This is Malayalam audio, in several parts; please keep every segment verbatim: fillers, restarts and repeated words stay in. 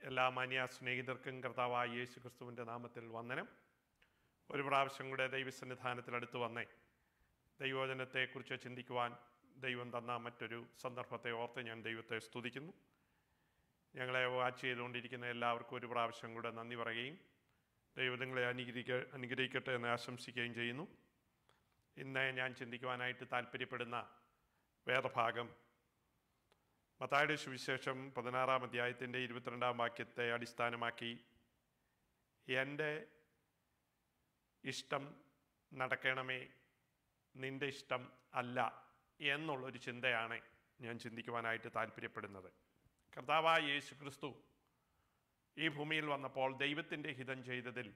എല്ലാ മാന്യ സ്നേഹിതർക്കും കർത്താവായ യേശു ക്രിസ്തുവിൻ്റെ നാമത്തിൽ വന്ദനം. ഒരു പ്രാവശ്യം കൂടെ ദൈവസന്നിധാനത്തിൽ അടുത്ത് വന്നേ ദൈവവചനത്തെക്കുറിച്ച് ചിന്തിക്കുവാൻ ദൈവം തന്ന മറ്റൊരു സന്ദർഭത്തെ ഓർത്ത് ഞാൻ ദൈവത്തെ സ്തുതിക്കുന്നു. ഞങ്ങളെ വാച്ച് ചെയ്തുകൊണ്ടിരിക്കുന്ന എല്ലാവർക്കും ഒരു പ്രാവശ്യം കൂടെ നന്ദി പറയുകയും ദൈവം നിങ്ങളെ അനുഗ്രഹിക്ക അനുഗ്രഹിക്കട്ടെ എന്ന് ആശംസിക്കുകയും ചെയ്യുന്നു. ഇന്ന് ഞാൻ ചിന്തിക്കുവാനായിട്ട് താല്പര്യപ്പെടുന്ന വേദഭാഗം മത്തായിയുടെ സുവിശേഷം പതിനാറാം അധ്യായത്തിൻ്റെ ഇരുപത്തിരണ്ടാം വാക്യത്തെ അടിസ്ഥാനമാക്കി എൻ്റെ ഇഷ്ടം നടക്കണമേ, നിൻ്റെ ഇഷ്ടം അല്ല എന്നുള്ളൊരു ചിന്തയാണ് ഞാൻ ചിന്തിക്കുവാനായിട്ട് താല്പര്യപ്പെടുന്നത്. കർത്താവായ യേശു ക്രിസ്തു ഈ ഭൂമിയിൽ വന്നപ്പോൾ ദൈവത്തിൻ്റെ ഹിതം ചെയ്തതിൽ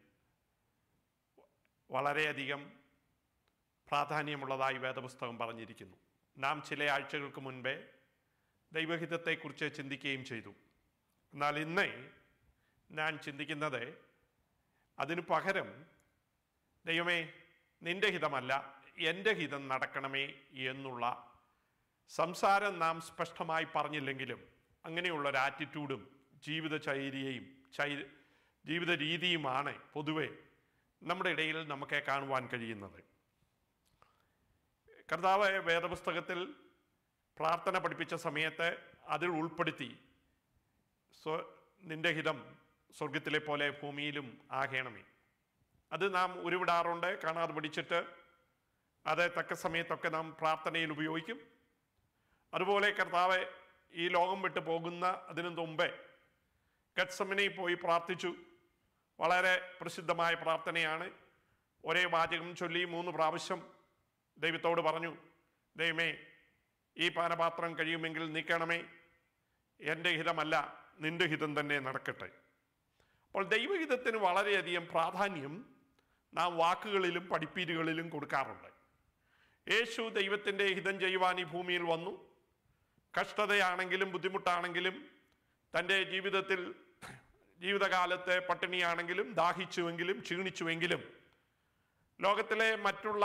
വളരെയധികം പ്രാധാന്യമുള്ളതായി വേദപുസ്തകം പറഞ്ഞിരിക്കുന്നു. നാം ചില ആഴ്ചകൾക്ക് മുൻപേ ദൈവഹിതത്തെക്കുറിച്ച് ചിന്തിക്കുകയും ചെയ്തു. എന്നാൽ ഇന്ന് ഞാൻ ചിന്തിക്കുന്നത് അതിനു പകരം ദൈവമേ നിൻ്റെ ഹിതമല്ല എൻ്റെ ഹിതം നടക്കണമേ എന്നുള്ള സംസാരം നാം സ്പഷ്ടമായി പറഞ്ഞില്ലെങ്കിലും അങ്ങനെയുള്ളൊരു ആറ്റിറ്റ്യൂഡും ജീവിതചര്യയും ചൈ ജീവിത രീതിയുമാണ് പൊതുവെ നമ്മുടെ ഇടയിൽ നമുക്ക് കാണുവാൻ കഴിയുന്നത്. കർത്താവ് വേദപുസ്തകത്തിൽ പ്രാർത്ഥന പഠിപ്പിച്ച സമയത്ത് അതിൽ ഉൾപ്പെടുത്തി സ്വ നിൻ്റെ ഹിതം സ്വർഗത്തിലെ പോലെ ഭൂമിയിലും ആകണമേ. അത് നാം ഉരുവിടാറുണ്ട്, കാണാതെ പഠിച്ചിട്ട് അത് തക്ക സമയത്തൊക്കെ നാം പ്രാർത്ഥനയിൽ ഉപയോഗിക്കും. അതുപോലെ കർത്താവ് ഈ ലോകം വിട്ടു പോകുന്ന അതിനു മുമ്പേ ഗത്സമനയിൽ പോയി പ്രാർത്ഥിച്ചു. വളരെ പ്രസിദ്ധമായ പ്രാർത്ഥനയാണ്. ഒരേ വാചകം ചൊല്ലി മൂന്ന് പ്രാവശ്യം ദൈവത്തോട് പറഞ്ഞു, ദൈവമേ ഈ പാനപാത്രം കഴിയുമെങ്കിൽ നീക്കണമേ, എൻ്റെ ഹിതമല്ല നിൻ്റെ ഹിതം തന്നെ നടക്കട്ടെ. അപ്പോൾ ദൈവഹിതത്തിന് വളരെയധികം പ്രാധാന്യം നാം വാക്കുകളിലും പഠിപ്പീരുകളിലും കൊടുക്കാറുണ്ട്. യേശു ദൈവത്തിൻ്റെ ഹിതം ചെയ്യുവാൻ ഈ ഭൂമിയിൽ വന്നു. കഷ്ടതയാണെങ്കിലും ബുദ്ധിമുട്ടാണെങ്കിലും തൻ്റെ ജീവിതത്തിൽ ജീവിതകാലത്തെ പട്ടിണിയാണെങ്കിലും ദാഹിച്ചുവെങ്കിലും ക്ഷീണിച്ചുവെങ്കിലും ലോകത്തിലെ മറ്റുള്ള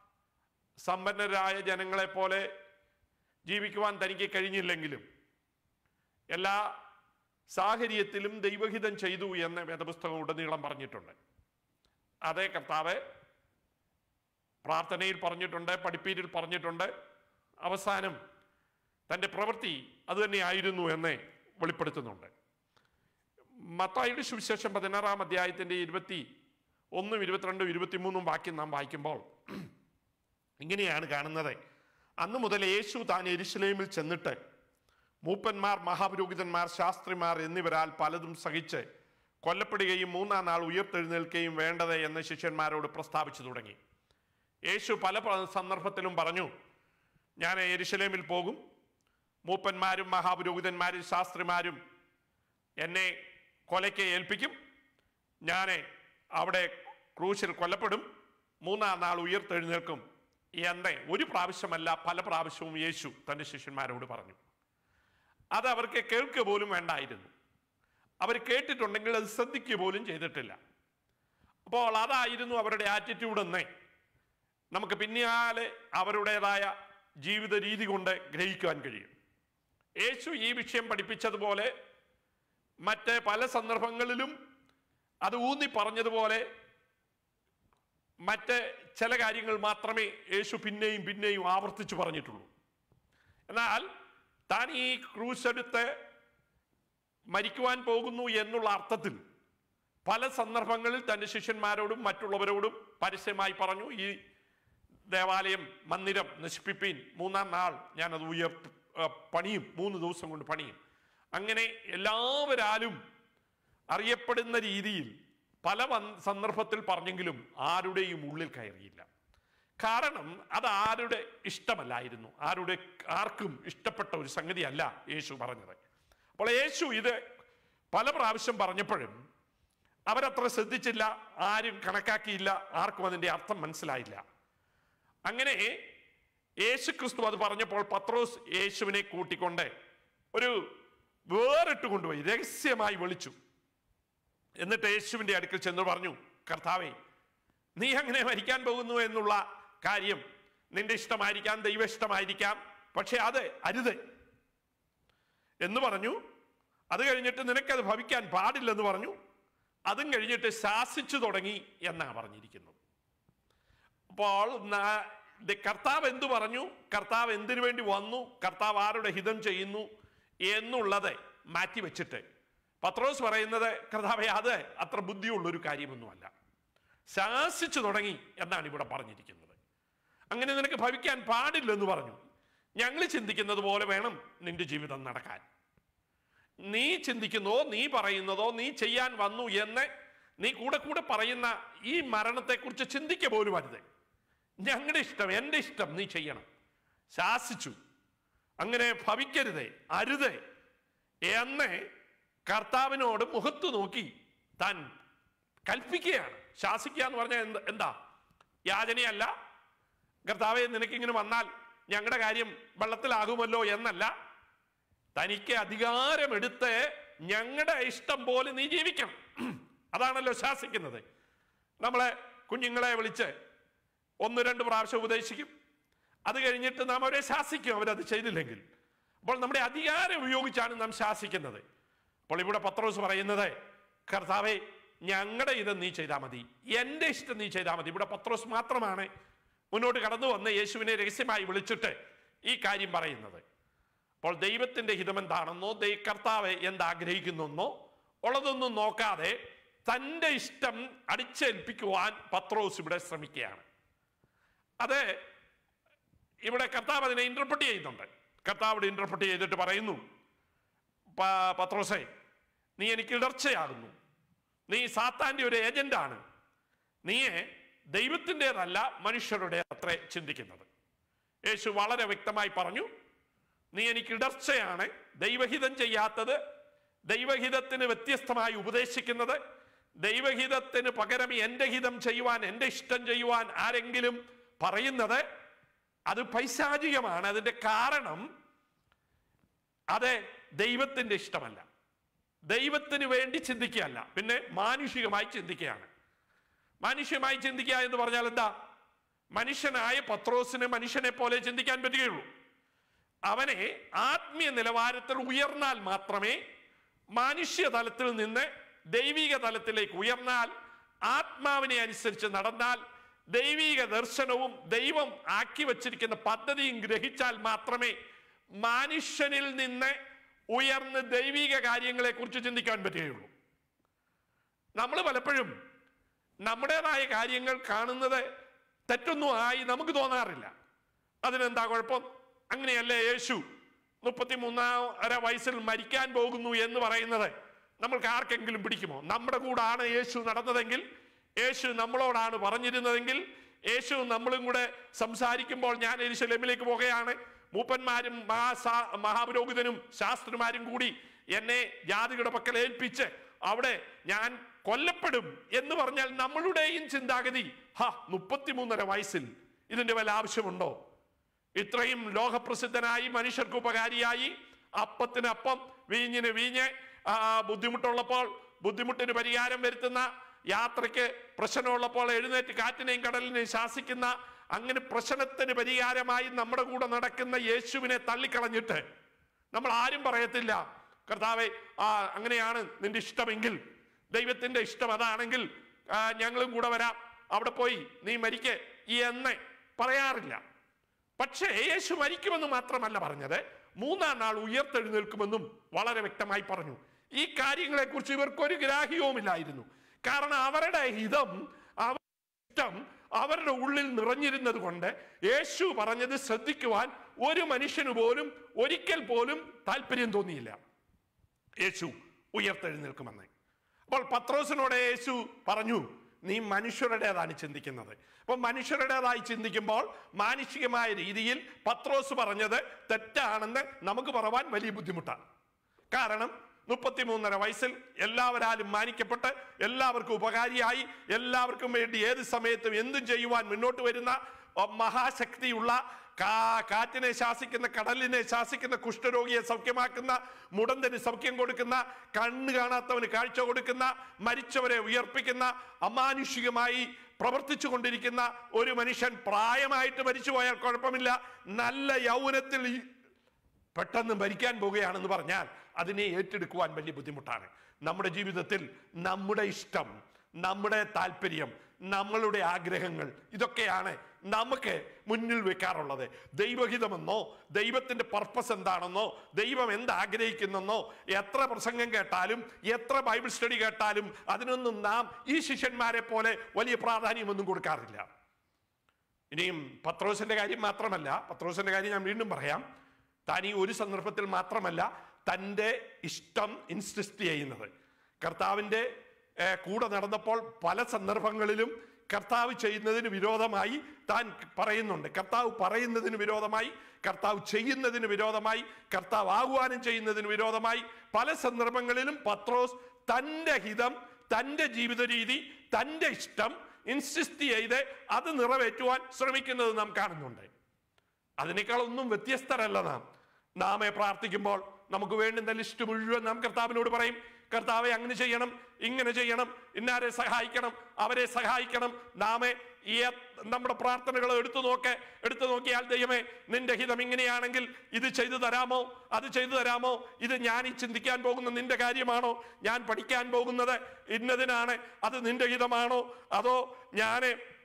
സമ്പന്നരായ ജനങ്ങളെപ്പോലെ ജീവിക്കുവാൻ തനിക്ക് കഴിഞ്ഞില്ലെങ്കിലും എല്ലാ സാഹചര്യത്തിലും ദൈവഹിതം ചെയ്തു എന്ന് വേദപുസ്തകം ഉടനീളം പറഞ്ഞിട്ടുണ്ട്. അതേ കർത്താവ് പ്രാർത്ഥനയിൽ പറഞ്ഞിട്ടുണ്ട്, പഠിപ്പീരിൽ പറഞ്ഞിട്ടുണ്ട്. അവസാനം തൻ്റെ പ്രവൃത്തി അതുതന്നെയായിരുന്നു എന്ന് വെളിപ്പെടുത്തുന്നുണ്ട്. മത്തായിയുടെ സുവിശേഷം പതിനാറാം അധ്യായത്തിൻ്റെ ഇരുപത്തി ഒന്നും ഇരുപത്തിരണ്ടും ഇരുപത്തിമൂന്നും വാക്യം നാം വായിക്കുമ്പോൾ ഇങ്ങനെയാണ് കാണുന്നത്. അന്നു മുതൽ യേശു താൻ യെരുശലേമിൽ ചെന്നിട്ട് മൂപ്പന്മാർ, മഹാപുരോഹിതന്മാർ, ശാസ്ത്രിമാർ എന്നിവരാൽ പലതും സഹിച്ച് കൊല്ലപ്പെടുകയും മൂന്നാം നാൾ ഉയർത്തെഴുന്നേൽക്കുകയും വേണ്ടത് എന്ന് ശിഷ്യന്മാരോട് പ്രസ്താവിച്ചു തുടങ്ങി. യേശു പല സന്ദർഭത്തിലും പറഞ്ഞു, ഞാൻ യെരുശലേമിൽ പോകും, മൂപ്പന്മാരും മഹാപുരോഹിതന്മാരും ശാസ്ത്രിമാരും എന്നെ കൊലയ്ക്ക് ഏൽപ്പിക്കും, ഞാൻ അവിടെ ക്രൂശിൽ കൊല്ലപ്പെടും, മൂന്നാം നാൾ ഉയർത്തെഴുന്നേൽക്കും എന്ന് ഒരു പ്രാവശ്യമല്ല പല പ്രാവശ്യവും യേശു തൻ്റെ ശിഷ്യന്മാരോട് പറഞ്ഞു. അത് അവർക്ക് കേൾക്കുക പോലും വേണ്ടായിരുന്നു. അവർ കേട്ടിട്ടുണ്ടെങ്കിൽ അത് ശ്രദ്ധിക്കുക പോലും ചെയ്തിട്ടില്ല. അപ്പോൾ അതായിരുന്നു അവരുടെ ആറ്റിറ്റ്യൂഡ് എന്ന് നമുക്ക് പിന്നാലെ അവരുടേതായ ജീവിത രീതി കൊണ്ട് ഗ്രഹിക്കുവാൻ കഴിയും. യേശു ഈ വിഷയം പഠിപ്പിച്ചതുപോലെ മറ്റ് പല സന്ദർഭങ്ങളിലും അത് ഊന്നി പറഞ്ഞതുപോലെ മറ്റ് ചില കാര്യങ്ങൾ മാത്രമേ യേശു പിന്നെയും പിന്നെയും ആവർത്തിച്ചു പറഞ്ഞിട്ടുള്ളൂ. എന്നാൽ താൻ ഈ ക്രൂശ് എടുത്ത് മരിക്കുവാൻ പോകുന്നു എന്നുള്ള അർത്ഥത്തിൽ പല സന്ദർഭങ്ങളിൽ തൻ്റെ ശിഷ്യന്മാരോടും മറ്റുള്ളവരോടും പരസ്യമായി പറഞ്ഞു, ഈ ദേവാലയം മന്ദിരം നശിപ്പിപ്പീൻ, മൂന്നാം നാൾ ഞാനത് ഉയർ പണിയും, മൂന്ന് ദിവസം കൊണ്ട് പണിയും. അങ്ങനെ എല്ലാവരാലും അറിയപ്പെടുന്ന രീതിയിൽ പല സന്ദർഭത്തിൽ പറഞ്ഞെങ്കിലും ആരുടെയും ഉള്ളിൽ കയറിയില്ല. കാരണം അത് ആരുടെ ഇഷ്ടമല്ലായിരുന്നു, ആരുടെ ആർക്കും ഇഷ്ടപ്പെട്ട ഒരു സംഗതിയല്ല യേശു പറഞ്ഞത്. അപ്പോൾ യേശു ഇത് പല പ്രാവശ്യം പറഞ്ഞപ്പോഴും അവരത്ര ശ്രദ്ധിച്ചില്ല, ആരും കണക്കാക്കിയില്ല, ആർക്കും അതിൻ്റെ അർത്ഥം മനസ്സിലായില്ല. അങ്ങനെ യേശു ക്രിസ്തു അത് പറഞ്ഞപ്പോൾ പത്രോസ് യേശുവിനെ കൂട്ടിക്കൊണ്ട് ഒരു വേറിട്ട് കൊണ്ടുപോയി രഹസ്യമായി വിളിച്ചു. എന്നിട്ട് യേശുവിൻ്റെ അടുക്കൽ ചെന്ന് പറഞ്ഞു, കർത്താവേ, നീ അങ്ങനെ മരിക്കാൻ പോകുന്നു എന്നുള്ള കാര്യം നിന്റെ ഇഷ്ടമായിരിക്കാം, ദൈവ ഇഷ്ടമായിരിക്കാം, പക്ഷെ അത് അരുത് എന്ന് പറഞ്ഞു. അത് കഴിഞ്ഞിട്ട് നിനക്കത് ഭവിക്കാൻ പാടില്ലെന്ന് പറഞ്ഞു. അതും കഴിഞ്ഞിട്ട് ശാസിച്ചു തുടങ്ങി എന്നാണ് പറഞ്ഞിരിക്കുന്നത്. അപ്പോൾ കർത്താവ് എന്തു പറഞ്ഞു, കർത്താവ് എന്തിനു വേണ്ടി വന്നു, കർത്താവ് ആരുടെ ഹിതം ചെയ്യുന്നു എന്നുള്ളത് മാറ്റിവെച്ചിട്ട് പത്രോസ് പറയുന്നത്, കർത്താവേ അത് അത്ര ബുദ്ധിയുള്ളൊരു കാര്യമൊന്നുമല്ല, ശാസിച്ചു തുടങ്ങി എന്നാണ് ഇവിടെ പറഞ്ഞിരിക്കുന്നത്. അങ്ങനെ നിനക്ക് ഭവിക്കാൻ പാടില്ലെന്ന് പറഞ്ഞു. ഞങ്ങൾ ചിന്തിക്കുന്നത് പോലെ വേണം നിന്റെ ജീവിതം നടക്കാൻ. നീ ചിന്തിക്കുന്നതോ നീ പറയുന്നതോ നീ ചെയ്യാൻ വന്നു എന്ന് നീ കൂടെ കൂടെ പറയുന്ന ഈ മരണത്തെക്കുറിച്ച് ചിന്തിക്ക പോലും അരുത്. ഞങ്ങളുടെ ഇഷ്ടം, എൻ്റെ ഇഷ്ടം നീ ചെയ്യണം. ശാസിച്ചു. അങ്ങനെ ഭവിക്കരുതേ, അരുതേ എന്ന് കർത്താവിനോട് മുഖത്ത് നോക്കി താൻ കൽപ്പിക്കുകയാണ്. ശാസിക്കുക എന്ന് പറഞ്ഞാൽ എന്ത് എന്താ യാചനയല്ല. കർത്താവെ നിനക്കിങ്ങനെ വന്നാൽ ഞങ്ങളുടെ കാര്യം വെള്ളത്തിലാകുമല്ലോ എന്നല്ല. തനിക്ക് അധികാരമെടുത്ത് ഞങ്ങളുടെ ഇഷ്ടം പോലെ നീ ജീവിക്കണം. അതാണല്ലോ ശാസിക്കുന്നത്. നമ്മളെ കുഞ്ഞുങ്ങളെ വിളിച്ച് ഒന്ന് രണ്ട് പ്രാവശ്യം ഉപദേശിക്കും. അത് കഴിഞ്ഞിട്ട് നാം അവരെ ശാസിക്കും അവരത് ചെയ്തില്ലെങ്കിൽ. അപ്പോൾ നമ്മുടെ അധികാരം ഉപയോഗിച്ചാണ് നാം ശാസിക്കുന്നത്. അപ്പോൾ ഇവിടെ പത്രോസ് പറയുന്നത്, കർത്താവേ ഞങ്ങളുടെ ഇത് നീ ചെയ്താൽ മതി, എൻ്റെ ഇഷ്ടം നീ ചെയ്താൽ മതി. ഇവിടെ പത്രോസ് മാത്രമാണ് മുന്നോട്ട് കടന്നു വന്ന് യേശുവിനെ രഹസ്യമായി വിളിച്ചിട്ട് ഈ കാര്യം പറയുന്നത്. അപ്പോൾ ദൈവത്തിൻ്റെ ഹിതം എന്താണെന്നോ കർത്താവ് എന്താഗ്രഹിക്കുന്നെന്നോ ഉള്ളതൊന്നും നോക്കാതെ തൻ്റെ ഇഷ്ടം അടിച്ചേൽപ്പിക്കുവാൻ പത്രോസ് ഇവിടെ ശ്രമിക്കുകയാണ്. അത് ഇവിടെ കർത്താവ് അതിനെ ഇന്റർപ്രറ്റ് ചെയ്യുന്നുണ്ട്. കർത്താവ് ഇന്റർപ്രറ്റ് ചെയ്തിട്ട് പറയുന്നു, പത്രോസേ നീ എനിക്ക് ഇടർച്ചയാകുന്നു, നീ സാത്താൻ്റെ ഒരു ഏജന്റാണ്, നീയെ ദൈവത്തിൻ്റെതല്ല മനുഷ്യരുടെ അത്രേ ചിന്തിക്കുന്നത്. യേശു വളരെ വ്യക്തമായി പറഞ്ഞു, നീ എനിക്ക് ഇടർച്ചയാണ്, ദൈവഹിതം ചെയ്യാത്തത്, ദൈവഹിതത്തിന് വ്യത്യസ്തമായി ഉപദേശിക്കുന്നത്, ദൈവഹിതത്തിന് പകരം എൻ്റെ ഹിതം ചെയ്യുവാൻ, എൻ്റെ ഇഷ്ടം ചെയ്യുവാൻ ആരെങ്കിലും പറയുന്നത് അത് പൈശാചികമാണ്. അതിൻ്റെ കാരണം അത് ദൈവത്തിൻ്റെ ഇഷ്ടമല്ല, ദൈവത്തിന് വേണ്ടി ചിന്തിക്കുകയല്ല, പിന്നെ മാനുഷികമായി ചിന്തിക്കുകയാണ്. മാനുഷ്യമായി ചിന്തിക്കുക എന്ന് പറഞ്ഞാൽ എന്താ? മനുഷ്യനായ പത്രോസിന് മനുഷ്യനെ പോലെ ചിന്തിക്കാൻ പറ്റുകയുള്ളൂ. അവനെ ആത്മീയ നിലവാരത്തിൽ ഉയർന്നാൽ മാത്രമേ, മാനുഷ്യ തലത്തിൽ നിന്ന് ദൈവിക തലത്തിലേക്ക് ഉയർന്നാൽ, ആത്മാവിനെ അനുസരിച്ച് നടന്നാൽ, ദൈവിക ദർശനവും ദൈവം ആക്കി വച്ചിരിക്കുന്ന പദ്ധതിയും ഗ്രഹിച്ചാൽ മാത്രമേ മനുഷ്യനിൽ നിന്ന് ഉയർന്ന് ദൈവിക കാര്യങ്ങളെ കുറിച്ച് ചിന്തിക്കാൻ പറ്റുകയുള്ളൂ. നമ്മൾ പലപ്പോഴും നമ്മുടേതായ കാര്യങ്ങൾ കാണുന്നത് തെറ്റൊന്നും ആയി നമുക്ക് തോന്നാറില്ല. അതിനെന്താ കുഴപ്പം? അങ്ങനെയല്ലേ യേശു മുപ്പത്തി മൂന്നാമര വയസ്സിൽ മരിക്കാൻ പോകുന്നു എന്ന് പറയുന്നത് നമ്മൾക്ക് ആർക്കെങ്കിലും പിടിക്കുമോ? നമ്മുടെ കൂടാണ് യേശു നടന്നതെങ്കിൽ, യേശു നമ്മളോടാണ് പറഞ്ഞിരുന്നതെങ്കിൽ, യേശു നമ്മളും കൂടെ സംസാരിക്കുമ്പോൾ ഞാൻ യെരൂശലേമിലേക്ക് പോകുകയാണ്, മൂപ്പന്മാരും മഹാ മഹാപുരോഹിതനും ശാസ്ത്രിമാരും കൂടി എന്നെ ജാതികളുടെ പക്കൽ ഏൽപ്പിച്ച് അവിടെ ഞാൻ കൊല്ലപ്പെടും എന്ന് പറഞ്ഞാൽ നമ്മളുടെയും ചിന്താഗതി, ഹാ മുപ്പത്തിമൂന്നര വയസ്സിൽ ഇതിന്റെ വല്ല ആവശ്യമുണ്ടോ? ഇത്രയും ലോകപ്രസിദ്ധനായി മനുഷ്യർക്ക് ഉപകാരിയായി, അപ്പത്തിന് അപ്പം വീഞ്ഞിന് വീഞ്ഞ്, ബുദ്ധിമുട്ടുള്ളപ്പോൾ ബുദ്ധിമുട്ടിന് പരിഹാരം വരുത്തുന്ന, യാത്രയ്ക്ക് പ്രശ്നമുള്ളപ്പോൾ എഴുന്നേറ്റ് കാറ്റിനെയും കടലിനെയും ശാസിക്കുന്ന, അങ്ങനെ പ്രശ്നത്തിന് പരിഹാരമായി നമ്മുടെ കൂടെ നടക്കുന്ന യേശുവിനെ തള്ളിക്കളഞ്ഞിട്ട് നമ്മൾ ആരും പറയത്തില്ല, കർത്താവേ ആ അങ്ങനെയാണ് നിന്റെ ഇഷ്ടമെങ്കിൽ, ദൈവത്തിന്റെ ഇഷ്ടം അതാണെങ്കിൽ ഞങ്ങളും കൂടെ വരാം, അവിടെ പോയി നീ മരിക്ക് എന്ന് പറയാറില്ല. പക്ഷേ യേശു മരിക്കുമെന്ന് മാത്രമല്ല പറഞ്ഞത്, മൂന്നാം നാൾ ഉയർത്തെഴുന്നേൽക്കുമെന്നും വളരെ വ്യക്തമായി പറഞ്ഞു. ഈ കാര്യങ്ങളെ കുറിച്ച് ഇവർക്കൊരു ഗ്രാഹ്യവുമില്ലായിരുന്നു. കാരണം അവരുടെ ഹിതം, അവരുടെ ഇഷ്ടം അവരുടെ ഉള്ളിൽ നിറഞ്ഞിരുന്നത് കൊണ്ട് യേശു പറഞ്ഞത് ശ്രദ്ധിക്കുവാൻ ഒരു മനുഷ്യന് പോലും ഒരിക്കൽ പോലും താല്പര്യം തോന്നിയില്ല. യേശു ഉയർത്തെഴുന്നേൽക്കുമെന്ന്. അപ്പോൾ പത്രോസിനോട് യേശു പറഞ്ഞു, നീ മനുഷ്യരുടേതാണ് ചിന്തിക്കുന്നത്. അപ്പൊ മനുഷ്യരുടേതായി ചിന്തിക്കുമ്പോൾ മാനുഷികമായ രീതിയിൽ പത്രോസ് പറഞ്ഞത് തെറ്റാണെന്ന് നമുക്ക് പറയാൻ വലിയ ബുദ്ധിമുട്ടാണ്. കാരണം മുപ്പത്തിമൂന്നര വയസ്സിൽ എല്ലാവരാലും മാനിക്കപ്പെട്ട്, എല്ലാവർക്കും ഉപകാരിയായി, എല്ലാവർക്കും വേണ്ടി ഏത് സമയത്തും എന്തും ചെയ്യുവാൻ മുന്നോട്ട് വരുന്ന മഹാശക്തിയുള്ള, കാ കാറ്റിനെ ശാസിക്കുന്ന, കടലിനെ ശാസിക്കുന്ന, കുഷ്ഠരോഗിയെ സൗഖ്യമാക്കുന്ന, മുടന്തന് സൗഖ്യം കൊടുക്കുന്ന, കണ്ണ് കാണാത്തവന് കാഴ്ച കൊടുക്കുന്ന, മരിച്ചവരെ ഉയർപ്പിക്കുന്ന, അമാനുഷികമായി പ്രവർത്തിച്ചു കൊണ്ടിരിക്കുന്ന ഒരു മനുഷ്യൻ പ്രായമായിട്ട് മരിച്ചു പോയാൽ കുഴപ്പമില്ല, നല്ല യൗവനത്തിൽ പെട്ടെന്ന് മരിക്കാൻ പോവുകയാണെന്ന് പറഞ്ഞാൽ അതിനെ ഏറ്റെടുക്കുവാൻ വലിയ ബുദ്ധിമുട്ടാണ്. നമ്മുടെ ജീവിതത്തിൽ നമ്മുടെ ഇഷ്ടം, നമ്മുടെ താല്പര്യം, നമ്മളുടെ ആഗ്രഹങ്ങൾ, ഇതൊക്കെയാണ് നമുക്ക് മുന്നിൽ വെക്കാറുള്ളത്. ദൈവഹിതമെന്നോ ദൈവത്തിന്റെ പർപ്പസ് എന്താണെന്നോ ദൈവം എന്താഗ്രഹിക്കുന്നെന്നോ എത്ര പ്രസംഗം കേട്ടാലും എത്ര ബൈബിൾ സ്റ്റഡി കേട്ടാലും അതിനൊന്നും നാം ഈ ശിഷ്യന്മാരെ പോലെ വലിയ പ്രാധാന്യമൊന്നും കൊടുക്കാറില്ല. ഇനിയും പത്രോസിന്റെ കാര്യം മാത്രമല്ല, പത്രോസിന്റെ കാര്യം ഞാൻ വീണ്ടും പറയാം. താൻ ഈ ഒരു സന്ദർഭത്തിൽ മാത്രമല്ല തൻ്റെ ഇഷ്ടം ഇൻസിസ്റ്റ് ചെയ്യുന്നത്. കർത്താവിൻ്റെ കൂടെ നടന്നപ്പോൾ പല സന്ദർഭങ്ങളിലും കർത്താവ് ചെയ്യുന്നതിന് വിരോധമായി താൻ പറയുന്നുണ്ട്. കർത്താവ് പറയുന്നതിന് വിരോധമായി, കർത്താവ് ചെയ്യുന്നതിന് വിരോധമായി, കർത്താവ് ആഹ്വാനം ചെയ്യുന്നതിന് വിരോധമായി പല സന്ദർഭങ്ങളിലും പത്രോസ് തൻ്റെ ഹിതം, തൻ്റെ ജീവിത രീതി, തൻ്റെ ഇഷ്ടം ഇൻസിസ്റ്റ് ചെയ്ത് അത് നിറവേറ്റുവാൻ ശ്രമിക്കുന്നത് നാം കാണുന്നുണ്ട്. അതിനേക്കാൾ ഒന്നും വ്യത്യസ്തരല്ല നാം. നാമെ പ്രാർത്ഥിക്കുമ്പോൾ നമുക്ക് വേണ്ടുന്ന ലിസ്റ്റ് മുഴുവൻ നാം കർത്താവിനോട് പറയും. കർത്താവെ അങ്ങനെ ചെയ്യണം, ഇങ്ങനെ ചെയ്യണം, ഇന്നാരെ സഹായിക്കണം, അവരെ സഹായിക്കണം. നാമെ ഈ നമ്മുടെ പ്രാർത്ഥനകൾ എടുത്തു നോക്കെ എടുത്തു നോക്കിയാൽ ദൈവമേ നിന്റെ ഹിതം ഇങ്ങനെയാണെങ്കിൽ ഇത് ചെയ്തു തരാമോ, അത് ചെയ്തു തരാമോ, ഇത് ഞാൻ ഈ ചിന്തിക്കാൻ പോകുന്ന നിന്റെ കാര്യമാണോ, ഞാൻ പഠിക്കാൻ പോകുന്നത് ഇന്നതിനാണ്, അത് നിന്റെ ഹിതമാണോ, അതോ ഞാൻ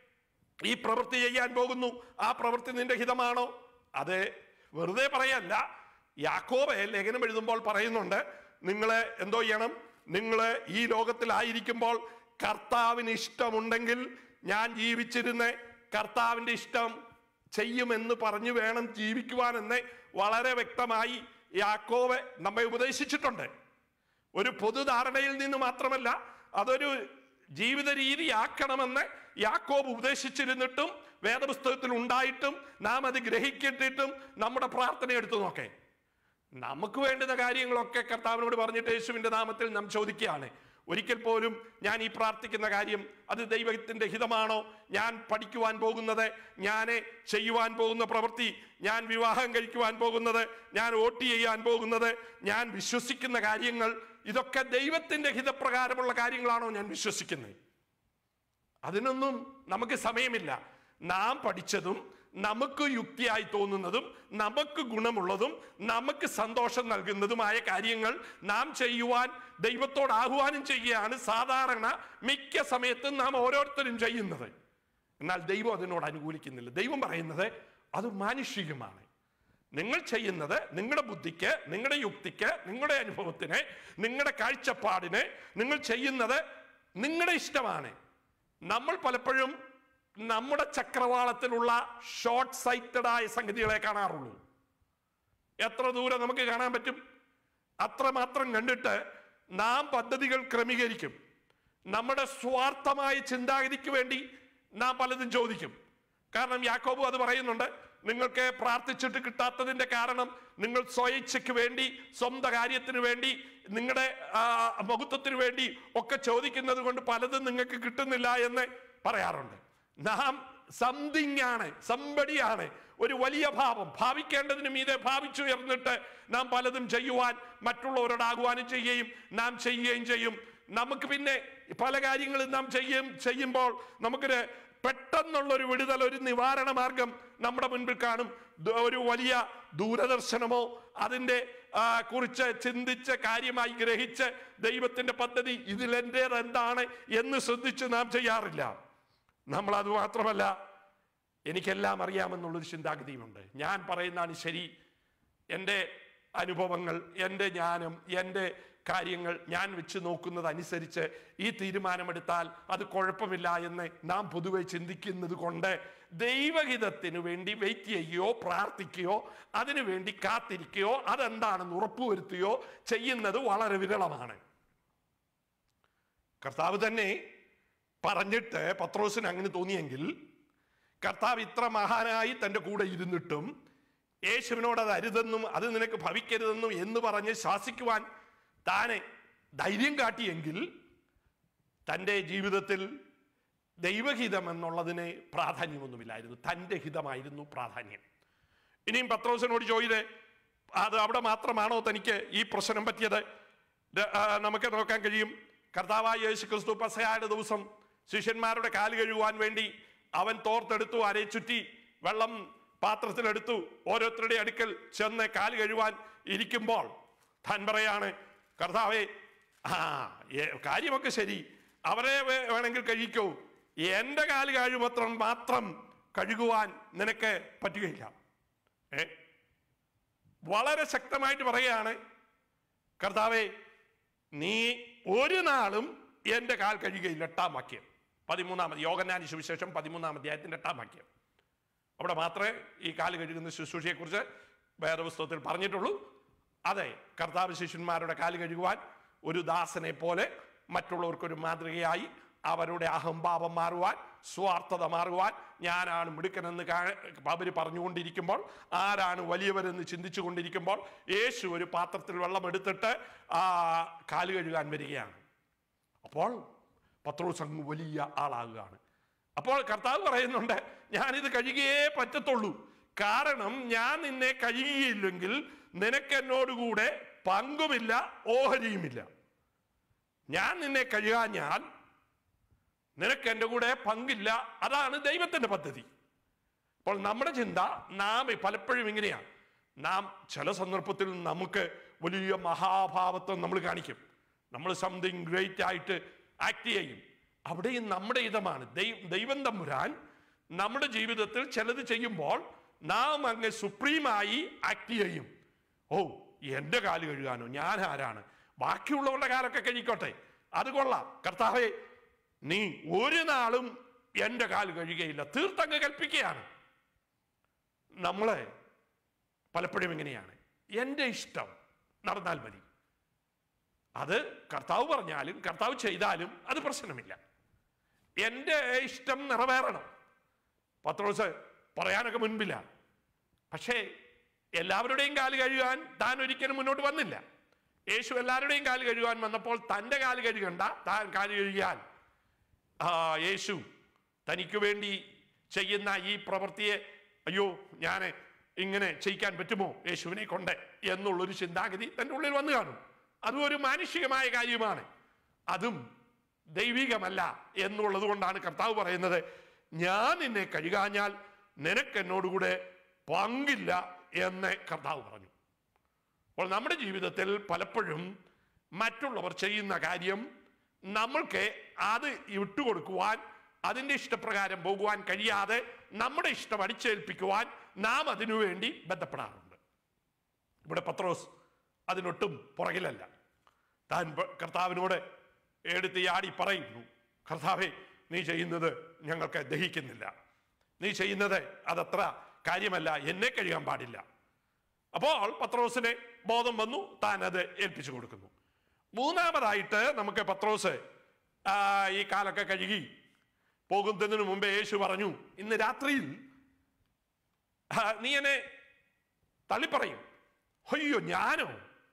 ഈ പ്രവൃത്തി ചെയ്യാൻ പോകുന്നു, ആ പ്രവൃത്തി നിന്റെ ഹിതമാണോ? അത് വെറുതെ പറയല്ല. യാക്കോബ് ലേഖനം എഴുതുമ്പോൾ പറയുന്നുണ്ട്, നിങ്ങളെ എന്തോ ചെയ്യണം, നിങ്ങൾ ഈ ലോകത്തിലായിരിക്കുമ്പോൾ കർത്താവിന് ഇഷ്ടമുണ്ടെങ്കിൽ ഞാൻ ജീവിച്ചിരുന്ന് കർത്താവിൻ്റെ ഇഷ്ടം ചെയ്യുമെന്ന് പറഞ്ഞു വേണം ജീവിക്കുവാനെന്ന് വളരെ വ്യക്തമായി യാക്കോബ് നമ്മെ ഉപദേശിച്ചിട്ടുണ്ട്. ഒരു പൊതുധാരണയിൽ നിന്ന് മാത്രമല്ല, അതൊരു ജീവിത രീതിയാക്കണമെന്ന് യാക്കോബ് ഉപദേശിച്ചിരുന്നിട്ടും വേദപുസ്തകത്തിൽ ഉണ്ടായിട്ടും നാം അത് ഗ്രഹിക്കിട്ടിട്ടും നമ്മുടെ പ്രാർത്ഥന എടുത്തു നോക്കേ. നമുക്ക് വേണ്ടുന്ന കാര്യങ്ങളൊക്കെ കർത്താവിനോട് പറഞ്ഞിട്ട് യേശുവിൻ്റെ നാമത്തിൽ നാം ചോദിക്കുകയാണ്. ഒരിക്കൽ പോലും ഞാൻ ഈ പ്രാർത്ഥിക്കുന്ന കാര്യം അത് ദൈവത്തിൻ്റെ ഹിതമാണോ, ഞാൻ പഠിക്കുവാൻ പോകുന്നത്, ഞാൻ ചെയ്യുവാൻ പോകുന്ന പ്രവൃത്തി, ഞാൻ വിവാഹം കഴിക്കുവാൻ പോകുന്നത്, ഞാൻ വോട്ട് ചെയ്യാൻ പോകുന്നത്, ഞാൻ വിശ്വസിക്കുന്ന കാര്യങ്ങൾ, ഇതൊക്കെ ദൈവത്തിൻ്റെ ഹിതപ്രകാരമുള്ള കാര്യങ്ങളാണോ ഞാൻ വിശ്വസിക്കുന്നത്? അതിനൊന്നും നമുക്ക് സമയമില്ല. നാം പഠിച്ചതും നമുക്ക് യുക്തിയായി തോന്നുന്നതും നമുക്ക് ഗുണമുള്ളതും നമുക്ക് സന്തോഷം നൽകുന്നതുമായ കാര്യങ്ങൾ നാം ചെയ്യുവാൻ ദൈവത്തോട് ആഹ്വാനം ചെയ്യുകയാണ് സാധാരണ മിക്ക സമയത്തും നാം ഓരോരുത്തരും ചെയ്യുന്നത്. എന്നാൽ ദൈവം അതിനോട് അനുകൂലിക്കുന്നില്ല. ദൈവം പറയുന്നത് അത് മാനുഷികമാണ്. നിങ്ങൾ ചെയ്യുന്നത് നിങ്ങളുടെ ബുദ്ധിക്ക്, നിങ്ങളുടെ യുക്തിക്ക്, നിങ്ങളുടെ അനുഭവത്തിന്, നിങ്ങളുടെ കാഴ്ചപ്പാടിന് നിങ്ങൾ ചെയ്യുന്നത് നിങ്ങളുടെ ഇഷ്ടമാണ്. നമ്മൾ പലപ്പോഴും നമ്മുടെ ചക്രവാളത്തിലുള്ള ഷോർട്ട് സൈറ്റഡ് ആയ സംഗതികളെ കാണാറുള്ളൂ. എത്ര ദൂരം നമുക്ക് കാണാൻ പറ്റും അത്രമാത്രം കണ്ടിട്ട് നാം പദ്ധതികൾ ക്രമീകരിക്കും. നമ്മുടെ സ്വാർത്ഥമായ ചിന്താഗതിക്ക് വേണ്ടി നാം പലതും ചോദിക്കും. കാരണം യാക്കോബ് അത് പറയുന്നുണ്ട്, നിങ്ങൾക്ക് പ്രാർത്ഥിച്ചിട്ട് കിട്ടാത്തതിന്റെ കാരണം നിങ്ങൾ സ്വയിച്ഛയ്ക്ക് വേണ്ടി, സ്വന്തം കാര്യത്തിന് വേണ്ടി, നിങ്ങളുടെ മഹത്വത്തിന് വേണ്ടി ഒക്കെ ചോദിക്കുന്നത് കൊണ്ട് പലതും നിങ്ങൾക്ക് കിട്ടുന്നില്ല എന്ന് പറയാറുണ്ട്. നാം സംതിങ് ആണ്, സംബടിയാണ്, ഒരു വലിയ ഭാവം, ഭാവിക്കേണ്ടതിന് മീതെ ഭാവിച്ചുയർന്നിട്ട് നാം പലതും ചെയ്യുവാൻ മറ്റുള്ളവരോട് ആഹ്വാനം ചെയ്യുകയും നാം ചെയ്യുകയും ചെയ്യും. നമുക്ക് പിന്നെ പല കാര്യങ്ങളും നാം ചെയ്യും ചെയ്യുമ്പോൾ നമുക്കൊരു പെട്ടെന്നുള്ളൊരു വിടുതൽ, ഒരു നിവാരണ മാർഗം നമ്മുടെ മുൻപിൽ കാണും. ഒരു വലിയ ദൂരദർശനമോ അതിൻ്റെ കുറിച്ച് ചിന്തിച്ച് കാര്യമായി ഗ്രഹിച്ച് ദൈവത്തിൻ്റെ പദ്ധതി ഇതിലെൻ്റേത് എന്താണ് എന്ന് ശ്രദ്ധിച്ച് നാം ചെയ്യാറില്ല. നമ്മൾ അത് മാത്രമല്ല, എനിക്കെല്ലാം അറിയാമെന്നുള്ളൊരു ചിന്താഗതിയുമുണ്ട്. ഞാൻ പറയുന്നതാണ് ശരി, എൻ്റെ അനുഭവങ്ങൾ, എൻ്റെ ജ്ഞാനം, എൻ്റെ കാര്യങ്ങൾ ഞാൻ വെച്ച് നോക്കുന്നത് അനുസരിച്ച് ഈ തീരുമാനമെടുത്താൽ അത് കുഴപ്പമില്ല എന്ന് നാം പൊതുവെ ചിന്തിക്കുന്നത് കൊണ്ട് ദൈവഹിതത്തിനു വേണ്ടി വെയിറ്റ് ചെയ്യുകയോ പ്രാർത്ഥിക്കുകയോ അതിനു വേണ്ടി കാത്തിരിക്കുകയോ അതെന്താണെന്ന് ഉറപ്പുവരുത്തുകയോ ചെയ്യുന്നത് വളരെ വിരളമാണ്. കർത്താവ് തന്നെ പറഞ്ഞിട്ട് പത്രോസിന് അങ്ങനെ തോന്നിയെങ്കിൽ, കർത്താവ് ഇത്ര മഹാനായി തൻ്റെ കൂടെ ഇരുന്നിട്ടും യേശുവിനോട് അത് അരുതെന്നും അത് നിനക്ക് ഭവിക്കരുതെന്നും എന്ന് പറഞ്ഞ് ശാസിക്കുവാൻ താനെ ധൈര്യം കാട്ടിയെങ്കിൽ തൻ്റെ ജീവിതത്തിൽ ദൈവഹിതം എന്നുള്ളതിന് പ്രാധാന്യമൊന്നുമില്ലായിരുന്നു, തൻ്റെ ഹിതമായിരുന്നു പ്രാധാന്യം. ഇനിയും പത്രോസിനോട് ചോദിച്ചത്, അത് അവിടെ മാത്രമാണോ തനിക്ക് ഈ പ്രശ്നം പറ്റിയത്? നമുക്ക് നോക്കാൻ കഴിയും. കർത്താവായ യേശു ക്രിസ്തു പെസഹയുടെ ദിവസം ശിഷ്യന്മാരുടെ കാല് കഴുകുവാൻ വേണ്ടി അവൻ തോർത്തെടുത്തു, അരയെ ചുറ്റി വെള്ളം പാത്രത്തിലെടുത്തു, ഓരോരുത്തരുടെ അടുക്കൽ ചെന്ന് കാല് കഴുകുവാൻ ഇരിക്കുമ്പോൾ താൻ പറയാണ്, കർത്താവേ, ആ കാര്യമൊക്കെ ശരി, അവരെ വേണമെങ്കിൽ കഴിക്കൂ, എൻ്റെ കാല് കഴുകുമത്രം മാത്രം കഴുകുവാൻ നിനക്ക് പറ്റുകയില്ല. ഏ വളരെ ശക്തമായിട്ട് പറയുകയാണ്, കർത്താവേ, നീ ഒരു നാളും എൻ്റെ കാൽ കഴുകുകയില്ല. എട്ടാം വാക്യം, പതിമൂന്നാമത് യോഹന്നാന്റെ സുവിശേഷം പതിമൂന്നാം അധ്യായത്തിന്റെ എട്ടാം വാക്യം. അവിടെ മാത്രമേ ഈ കാല് കഴുകുന്ന ശുശ്രൂഷയെക്കുറിച്ച് വേദപുസ്തകത്തിൽ പറഞ്ഞിട്ടുള്ളൂ. അതെ, കർത്താവ് ശിഷ്യന്മാരുടെ കാല് കഴുകുവാൻ ഒരു ദാസനെ പോലെ മറ്റുള്ളവർക്കൊരു മാതൃകയായി അവരുടെ അഹംഭാവം മാറുവാൻ, സ്വാർത്ഥത മാറുവാൻ, ഞാനാണ് മിടുക്കനെന്ന് അവർ പറഞ്ഞുകൊണ്ടിരിക്കുമ്പോൾ, ആരാണ് വലിയവരെന്ന് ചിന്തിച്ചു കൊണ്ടിരിക്കുമ്പോൾ, യേശു ഒരു പാത്രത്തിൽ വെള്ളം എടുത്തിട്ട് ആ കാല് കഴുകാൻ വരികയാണ്. അപ്പോൾ പത്രോസ് അങ്ങ് വലിയ ആളാകുകയാണ്. അപ്പോൾ കർത്താവ് പറയുന്നുണ്ട്, ഞാനിത് കഴുകിയേ പറ്റത്തുള്ളൂ, കാരണം ഞാൻ നിന്നെ കഴുകിയില്ലെങ്കിൽ നിനക്ക് എന്നോടുകൂടെ പങ്കുമില്ല, ഓഹരിയുമില്ല. ഞാൻ നിന്നെ കഴുകാഞ്ഞാൽ നിനക്ക് എൻ്റെ കൂടെ പങ്കില്ല. അതാണ് ദൈവത്തിന്റെ പദ്ധതി. അപ്പോൾ നമ്മുടെ ചിന്ത, നാം പലപ്പോഴും ഇങ്ങനെയാണ്. നാം ചില സന്ദർഭത്തിൽ നമുക്ക് വലിയ മഹാഭാവത്വം നമ്മൾ കാണിക്കും, നമ്മൾ സംതിങ് ഗ്രേറ്റ് ആയിട്ട് ആക്ട് ചെയ്യും. അവിടെയും നമ്മുടെ ഇതമാണ്. ദൈവം തമ്പുരാൻ നമ്മുടെ ജീവിതത്തിൽ ചിലത് ചെയ്യുമ്പോൾ നാം അങ്ങ് സുപ്രീമായി ആക്ട് ചെയ്യും. ഓ, എൻ്റെ കാല് കഴുകാനോ, ഞാൻ ആരാണ്, ബാക്കിയുള്ളവരുടെ കാലൊക്കെ കഴിക്കോട്ടെ, അത് കൊള്ളാം, കർത്താവേ നീ ഒരു നാളും എൻ്റെ കാല് കഴുകുകയില്ല, തീർത്തങ്ങ് കൽപ്പിക്കുകയാണ്. നമ്മളെ പലപ്പോഴും എങ്ങനെയാണ്, എൻ്റെ ഇഷ്ടം നടന്നാൽ മതി, അത് കർത്താവ് പറഞ്ഞാലും കർത്താവ് ചെയ്താലും അത് പ്രശ്നമില്ല, എൻ്റെ ഇഷ്ടം നിറവേറണം. പത്രോസ് പറയാനൊക്കെ മുൻപില്ല. പക്ഷേ എല്ലാവരുടെയും കാല് കഴുകാൻ താൻ ഒരിക്കലും മുന്നോട്ട് വന്നില്ല. യേശു എല്ലാവരുടെയും കാല് കഴുകാൻ വന്നപ്പോൾ തൻ്റെ കാല് കഴുകണ്ട, താൻ കാല് കഴുകിയാൽ ആ യേശു തനിക്ക് വേണ്ടി ചെയ്യുന്ന ഈ പ്രവൃത്തിയെ, അയ്യോ ഞാൻ ഇങ്ങനെ ചെയ്യിക്കാൻ പറ്റുമോ യേശുവിനെ കൊണ്ട് എന്നുള്ളൊരു ചിന്താഗതി തൻ്റെ ഉള്ളിൽ വന്നു കാണും. അതും ഒരു മാനുഷികമായ കാര്യമാണ്, അതും ദൈവികമല്ല എന്നുള്ളത് കൊണ്ടാണ് കർത്താവ് പറയുന്നത്, ഞാൻ നിന്നെ കഴുകാഞ്ഞാൽ നിനക്ക് എന്നോടുകൂടെ പങ്കില്ല എന്ന് കർത്താവ് പറഞ്ഞു. അപ്പോൾ നമ്മുടെ ജീവിതത്തിൽ പലപ്പോഴും മറ്റുള്ളവർ ചെയ്യുന്ന കാര്യം നമ്മൾക്ക് അത് വിട്ടുകൊടുക്കുവാൻ, അതിൻ്റെ ഇഷ്ടപ്രകാരം പോകുവാൻ കഴിയാതെ നമ്മുടെ ഇഷ്ടം അടിച്ചേൽപ്പിക്കുവാൻ നാം അതിനുവേണ്ടി ബന്ധപ്പെടാറുണ്ട്. ഇവിടെ പത്രോസ് അതിനൊട്ടും പുറകിലല്ല. താൻ കർത്താവിനോട് എടുത്ത് ആടി പറയുന്നു, കർത്താവേ നീ ചെയ്യുന്നത് ഞങ്ങൾക്ക് ദഹിക്കുന്നില്ല, നീ ചെയ്യുന്നത് അതത്ര കാര്യമല്ല, എന്നെ കഴുകാൻ പാടില്ല. അപ്പോൾ പത്രോസിന് ബോധം വന്നു, താൻ അത് ഏൽപ്പിച്ചു കൊടുക്കുന്നു. മൂന്നാമതായിട്ട് നമുക്ക് പത്രോസ് ഈ കാലൊക്കെ കഴുകി പോകുന്നതിന് മുമ്പേ യേശു പറഞ്ഞു, ഇന്ന് രാത്രിയിൽ നീ എന്നെ തള്ളിപ്പറയും. അയ്യോ ഞാനോ?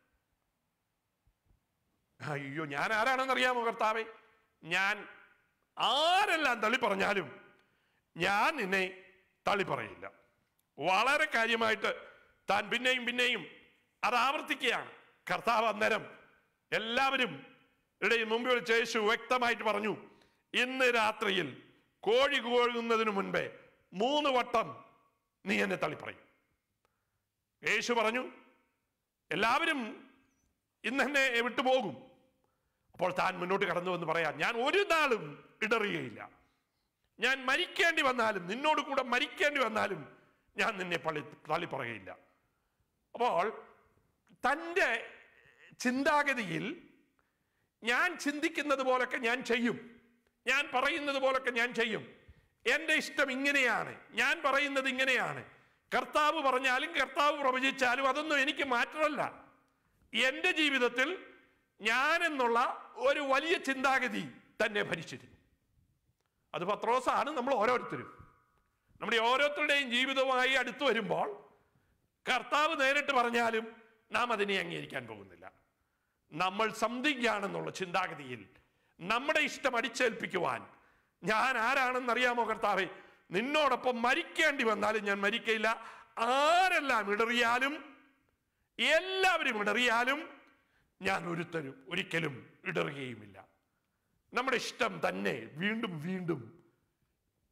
അയ്യോ ഞാൻ ആരാണെന്ന് അറിയാമോ കർത്താവേ? ഞാൻ ആരെല്ലാം തള്ളിപ്പറഞ്ഞാലും ഞാൻ നിന്നെ തള്ളിപ്പറയില്ല. വളരെ കാര്യമായിട്ട് താൻ പിന്നെയും പിന്നെയും അത് ആവർത്തിക്കുകയാണ്. കർത്താവ് അന്നേരം എല്ലാവരും ഇടയിൽ മുമ്പിൽ വെച്ച് യേശു വ്യക്തമായിട്ട് പറഞ്ഞു, ഇന്ന് രാത്രിയിൽ കോഴി കൂകുന്നതിന് മുൻപേ മൂന്ന് വട്ടം നീ എന്നെ തള്ളിപ്പറയും. യേശു പറഞ്ഞു, എല്ലാവരും ഇന്ന് എന്നെ വിട്ടുപോകും. അപ്പോൾ താൻ മുന്നോട്ട് കടന്നു വന്ന് പറയാം, ഞാൻ ഒരു നാളും ഇടറുകയില്ല, ഞാൻ മരിക്കേണ്ടി വന്നാലും, നിന്നോട് കൂടെ മരിക്കേണ്ടി വന്നാലും ഞാൻ നിന്നെ പള്ളി തള്ളിപ്പറയുകയില്ല. അപ്പോൾ തൻ്റെ ചിന്താഗതിയിൽ ഞാൻ ചിന്തിക്കുന്നത് പോലൊക്കെ ഞാൻ ചെയ്യും, ഞാൻ പറയുന്നത് പോലൊക്കെ ഞാൻ ചെയ്യും, എൻ്റെ ഇഷ്ടം ഇങ്ങനെയാണ്, ഞാൻ പറയുന്നത് ഇങ്ങനെയാണ്, കർത്താവ് പറഞ്ഞാലും കർത്താവ് പ്രവചിച്ചാലും അതൊന്നും എനിക്ക് മാറ്റമല്ല. എൻ്റെ ജീവിതത്തിൽ ഞാൻ എന്നുള്ള ഒരു വലിയ ചിന്താഗതി തന്നെ ഭരിച്ചിരുന്നു. അത് പത്രോസാണ്. നമ്മൾ ഓരോരുത്തരും നമ്മുടെ ഓരോരുത്തരുടെയും ജീവിതവുമായി അടുത്തു വരുമ്പോൾ കർത്താവ് നേരിട്ട് പറഞ്ഞാലും നാം അതിനെ അംഗീകരിക്കാൻ പോകുന്നില്ല. നമ്മൾ സംതിങ് ആണെന്നുള്ള ചിന്താഗതിയിൽ നമ്മുടെ ഇഷ്ടം അടിച്ചേൽപ്പിക്കുവാൻ, ഞാൻ ആരാണെന്നറിയാമോ കർത്താവേ, നിന്നോടൊപ്പം മരിക്കേണ്ടി വന്നാലും ഞാൻ മരിക്കയില്ല, ആരെല്ലാം ഇടറിയാലും എല്ലാവരും ഇടറിയാലും ഞാൻ ഒരുത്തരും ഒരിക്കലും ഇടറുകയുമില്ല. നമ്മുടെ ഇഷ്ടം തന്നെ വീണ്ടും വീണ്ടും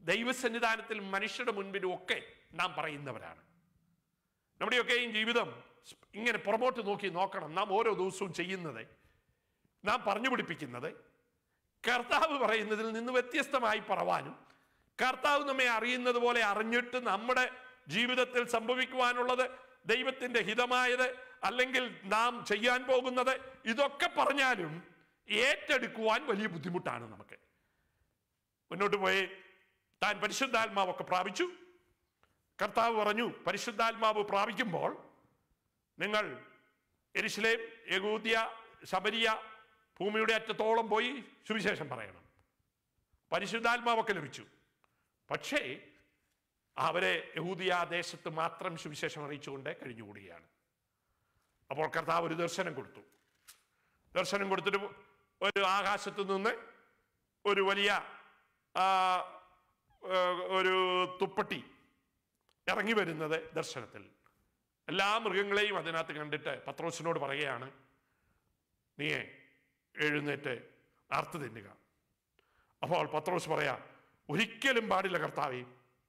ദൈവസന്നിധാനത്തിൽ മനുഷ്യരുടെ മുൻപിലും ഒക്കെ നാം പറയുന്നവരാണ്. നമ്മുടെയൊക്കെയും ജീവിതം ഇങ്ങനെ പുറമോട്ട് നോക്കി നോക്കണം. നാം ഓരോ ദിവസവും ചെയ്യുന്നത്, നാം പറഞ്ഞു പിടിപ്പിക്കുന്നത് കർത്താവ് പറയുന്നതിൽ നിന്ന് വ്യത്യസ്തമായി പറവാനും, കർത്താവ് നമ്മെ അറിയുന്നത് പോലെ അറിഞ്ഞിട്ട് നമ്മുടെ ജീവിതത്തിൽ സംഭവിക്കുവാനുള്ളത്, ദൈവത്തിൻ്റെ ഹിതമായത്, അല്ലെങ്കിൽ നാം ചെയ്യാൻ പോകുന്നത്, ഇതൊക്കെ പറഞ്ഞാലും ഏറ്റെടുക്കുവാൻ വലിയ ബുദ്ധിമുട്ടാണ് നമുക്ക്. മുന്നോട്ട് പോയി താൻ പരിശുദ്ധാത്മാവൊക്കെ പ്രാപിച്ചു. കർത്താവ് പറഞ്ഞു, പരിശുദ്ധാത്മാവ് പ്രാപിക്കുമ്പോൾ നിങ്ങൾ യെരുശലേം, യഹൂദ്യ, ശമരിയ, ഭൂമിയുടെ അറ്റത്തോളം പോയി സുവിശേഷം പറയണം. പരിശുദ്ധാത്മാവൊക്കെ ലഭിച്ചു. പക്ഷേ അവരെ യഹൂദിയ ദേശത്ത് മാത്രം സുവിശേഷം അറിയിച്ചുകൊണ്ട് കഴിഞ്ഞുകൂടുകയാണ്. അപ്പോൾ കർത്താവ് ഒരു ദർശനം കൊടുത്തു. ദർശനം കൊടുത്തിട്ട് ഒരു ആകാശത്ത് നിന്ന് ഒരു വലിയ ഒരു തുപ്പട്ടി ഇറങ്ങി വരുന്നത് ദർശനത്തിൽ. എല്ലാ മൃഗങ്ങളെയും അതിനകത്ത് കണ്ടിട്ട് പത്രോസിനോട് പറയുകയാണ്, നീ എഴുന്നേറ്റ് അറുത്ത് തിന്നുക. അപ്പോൾ പത്രോസ് പറയാ, ഒരിക്കലും പാടില്ല കർത്താവേ,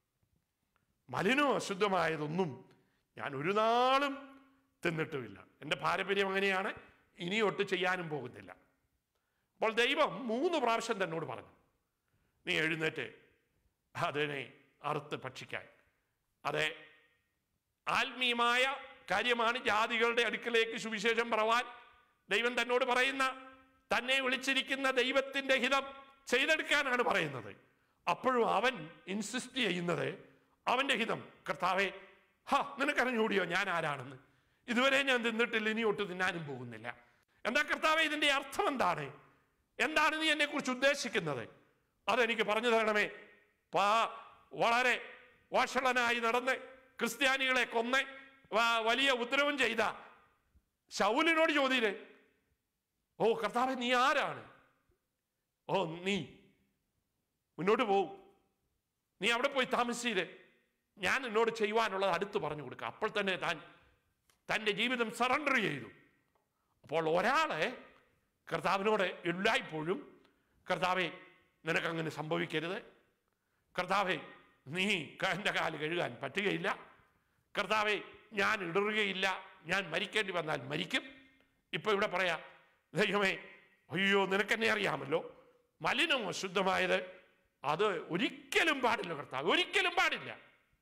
മലിനവും അശുദ്ധമായതൊന്നും ഞാൻ ഒരു നാളും തിന്നിട്ടുമില്ല. എൻ്റെ പാരമ്പര്യം അങ്ങനെയാണ്, ഇനി ഒട്ട് ചെയ്യാനും പോകുന്നില്ല. അപ്പോൾ ദൈവം മൂന്ന് പ്രാവശ്യം തന്നോട് പറഞ്ഞു, നീ എഴുന്നേറ്റ് അതിനെ അറുത്ത് ഭക്ഷിക്കാൻ. അതെ, ആത്മീയമായ കാര്യമാണ്. ജാതികളുടെ അടുക്കലേക്ക് സുവിശേഷം പറവാൻ ദൈവം തന്നോട് പറയുന്ന, തന്നെ വിളിച്ചിരിക്കുന്ന ദൈവത്തിൻ്റെ ഹിതം ചെയ്തെടുക്കാനാണ് പറയുന്നത്. അപ്പോഴും അവൻ ഇൻസിസ്റ്റ് ചെയ്യുന്നത് അവൻ്റെ ഹിതം. കർത്താവേ, ഹാ നിനക്കറിഞ്ഞൂടിയോ ഞാൻ ആരാണെന്ന്? ഇതുവരെ ഞാൻ തിന്നിട്ടില്ല, ഇനി ഒട്ട് തിന്നാനും പോകുന്നില്ല. എന്താ കർത്താവേ ഇതിൻ്റെ അർത്ഥം എന്താണ്? എന്താണ് നീ എന്നെ കുറിച്ച് ഉദ്ദേശിക്കുന്നത്? അതെനിക്ക് പറഞ്ഞു തരണമേ. പാ വളരെ വഷളനായി നടന്ന് ക്രിസ്ത്യാനികളെ കൊന്ന് വലിയ ഉപദ്രവം ചെയ്ത ശൗലിനോട് ചോദിയില്ലേ, ഓ കർത്താവേ നീ ആരാണ്? ഓ നീ മുന്നോട്ട് പോവും, നീ അവിടെ പോയി താമസിച്ചില്ലേ, ഞാൻ എന്നോട് ചെയ്യുവാനുള്ളത് അടുത്ത് പറഞ്ഞു കൊടുക്കുക. അപ്പോൾ തന്നെ താൻ തൻ്റെ ജീവിതം സറണ്ടർ ചെയ്തു. അപ്പോൾ ഒരാളെ കർത്താവിനോട് എല്ലായ്പ്പോഴും, കർത്താവേ നിനക്കങ്ങനെ സംഭവിക്കരുത്, കർത്താവേ നീ എൻ്റെ കാല് കഴുകാൻ പറ്റുകയില്ല, കർത്താവേ ഞാൻ ഇടറുകയില്ല, ഞാൻ മരിക്കേണ്ടി വന്നാൽ മരിക്കും. ഇപ്പൊ ഇവിടെ പറയാ, ദൈവമേ അയ്യോ നിനക്കെന്നെ അറിയാമല്ലോ, മലിനവും അശുദ്ധമായത് അത് ഒരിക്കലും പാടില്ല കർത്താവ്, ഒരിക്കലും പാടില്ല.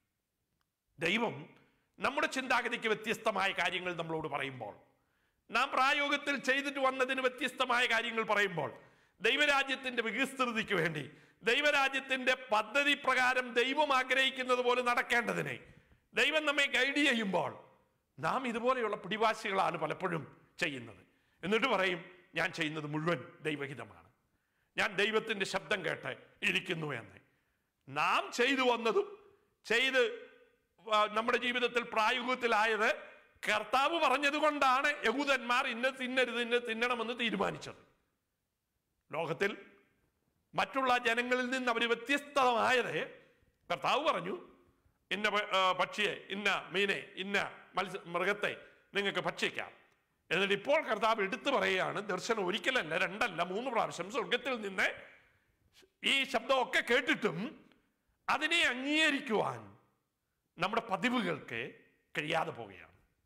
ദൈവം നമ്മുടെ ചിന്താഗതിക്ക് വ്യത്യസ്തമായ കാര്യങ്ങൾ നമ്മളോട് പറയുമ്പോൾ, നാം പ്രായോഗത്തിൽ ചെയ്തിട്ട് വന്നതിന് വ്യത്യസ്തമായ കാര്യങ്ങൾ പറയുമ്പോൾ, ദൈവരാജ്യത്തിന്റെ വികസ്തൃതിക്ക് വേണ്ടി, ദൈവരാജ്യത്തിന്റെ പദ്ധതി പ്രകാരം ദൈവം ആഗ്രഹിക്കുന്നത് പോലെ നടക്കേണ്ടതിനെ ദൈവം നമ്മെ ഗൈഡ് ചെയ്യുമ്പോൾ നാം ഇതുപോലെയുള്ള പിടിവാശികളാണ് പലപ്പോഴും ചെയ്യുന്നത്. എന്നിട്ട് പറയും, ഞാൻ ചെയ്യുന്നത് മുഴുവൻ ദൈവഹിതമാണ്, ഞാൻ ദൈവത്തിന്റെ ശബ്ദം കേട്ട് ഇരിക്കുന്നു എന്ന്. നാം ചെയ്തു വന്നതും ചെയ്ത് നമ്മുടെ ജീവിതത്തിൽ പ്രായോഗികത്തിലായത് കർത്താവ് പറഞ്ഞത് കൊണ്ടാണ് യഹൂദന്മാർ ഇന്ന തിന്നരുത്, ഇന്ന തിന്നണമെന്ന് തീരുമാനിച്ചത്. ലോകത്തിൽ മറ്റുള്ള ജനങ്ങളിൽ നിന്ന് അവർ വ്യത്യസ്തമായത് കർത്താവ് പറഞ്ഞു, ഇന്ന പക്ഷിയെ, ഇന്ന മീനെ, ഇന്ന മത്സ്യ മൃഗത്തെ നിങ്ങൾക്ക് ഭക്ഷിക്കാം. എന്നിട്ട് ഇപ്പോൾ കർത്താവ് എടുത്തു പറയുകയാണ്, ദർശനം ഒരിക്കലല്ല, രണ്ടല്ല, മൂന്ന് പ്രാവശ്യം സ്വർഗത്തിൽ നിന്ന് ഈ ശബ്ദമൊക്കെ കേട്ടിട്ടും അതിനെ അംഗീകരിക്കുവാൻ നമ്മുടെ പതിവുകൾക്ക് കഴിയാതെ പോവുകയാണ്.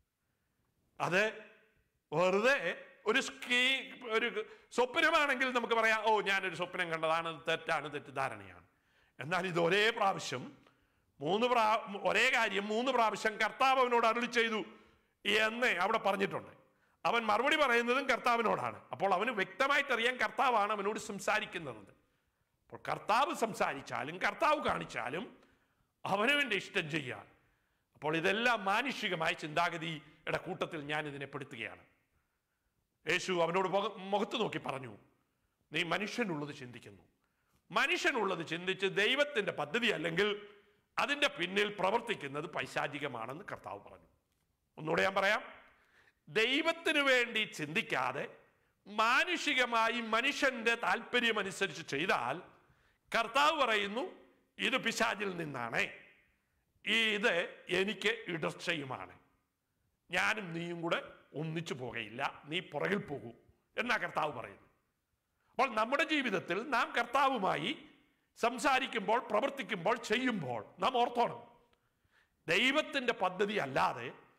അത് വെറുതെ ഒരു സ്കീ ഒരു സ്വപ്നമാണെങ്കിൽ നമുക്ക് പറയാം, ഓ ഞാനൊരു സ്വപ്നം കണ്ടതാണ്, തെറ്റാണ്, തെറ്റിദ്ധാരണയാണ്. എന്നാൽ ഇത് ഒരേ പ്രാവശ്യം മൂന്ന് പ്രാ ഒരേ കാര്യം മൂന്ന് പ്രാവശ്യം കർത്താവ് അവനോട് അരുളി ചെയ്തു എന്ന് അവിടെ പറഞ്ഞിട്ടുണ്ട്. അവൻ മറുപടി പറയുന്നതും കർത്താവിനോടാണ്. അപ്പോൾ അവന് വ്യക്തമായിട്ടറിയാൻ കർത്താവാണ് അവനോട് സംസാരിക്കുന്നത്. അപ്പോൾ കർത്താവ് സംസാരിച്ചാലും കർത്താവ് കാണിച്ചാലും അവനവൻ്റെ ഇഷ്ടം ചെയ്യാൻ. അപ്പോൾ ഇതെല്ലാം മാനുഷികമായ ചിന്താഗതിയുടെ കൂട്ടത്തിൽ ഞാൻ ഇതിനെ പെടുത്തുകയാണ്. യേശു അവനോട് മുഖത്ത് നോക്കി പറഞ്ഞു, നീ മനുഷ്യനുള്ളത് ചിന്തിക്കുന്നു. മനുഷ്യനുള്ളത് ചിന്തിച്ച് ദൈവത്തിന്റെ പദ്ധതി അല്ലെങ്കിൽ അതിൻ്റെ പിന്നിൽ പ്രവർത്തിക്കുന്നത് പൈശാചികമാണെന്ന് കർത്താവ് പറഞ്ഞു. ഒന്നുകൂടെ ഞാൻ പറയാം, ദൈവത്തിനു വേണ്ടി ചിന്തിക്കാതെ മാനുഷികമായി മനുഷ്യന്റെ താല്പര്യമനുസരിച്ച് ചെയ്താൽ കർത്താവ് പറയുന്നു ഇത് പിശാചിൽ നിന്നാണ്, ഇത് എനിക്ക് ഇടർച്ചയുമാണ്, ഞാനും നീയും കൂടെ ഒന്നിച്ചു പോകയില്ല, നീ പുറകിൽ പോകൂ എന്നാ കർത്താവ് പറയുന്നു. അപ്പോൾ നമ്മുടെ ജീവിതത്തിൽ നാം കർത്താവുമായി സംസാരിക്കുമ്പോൾ, പ്രവർത്തിക്കുമ്പോൾ, ചെയ്യുമ്പോൾ നാം ഓർത്തോണം, ദൈവത്തിൻ്റെ പദ്ധതി അല്ലാതെ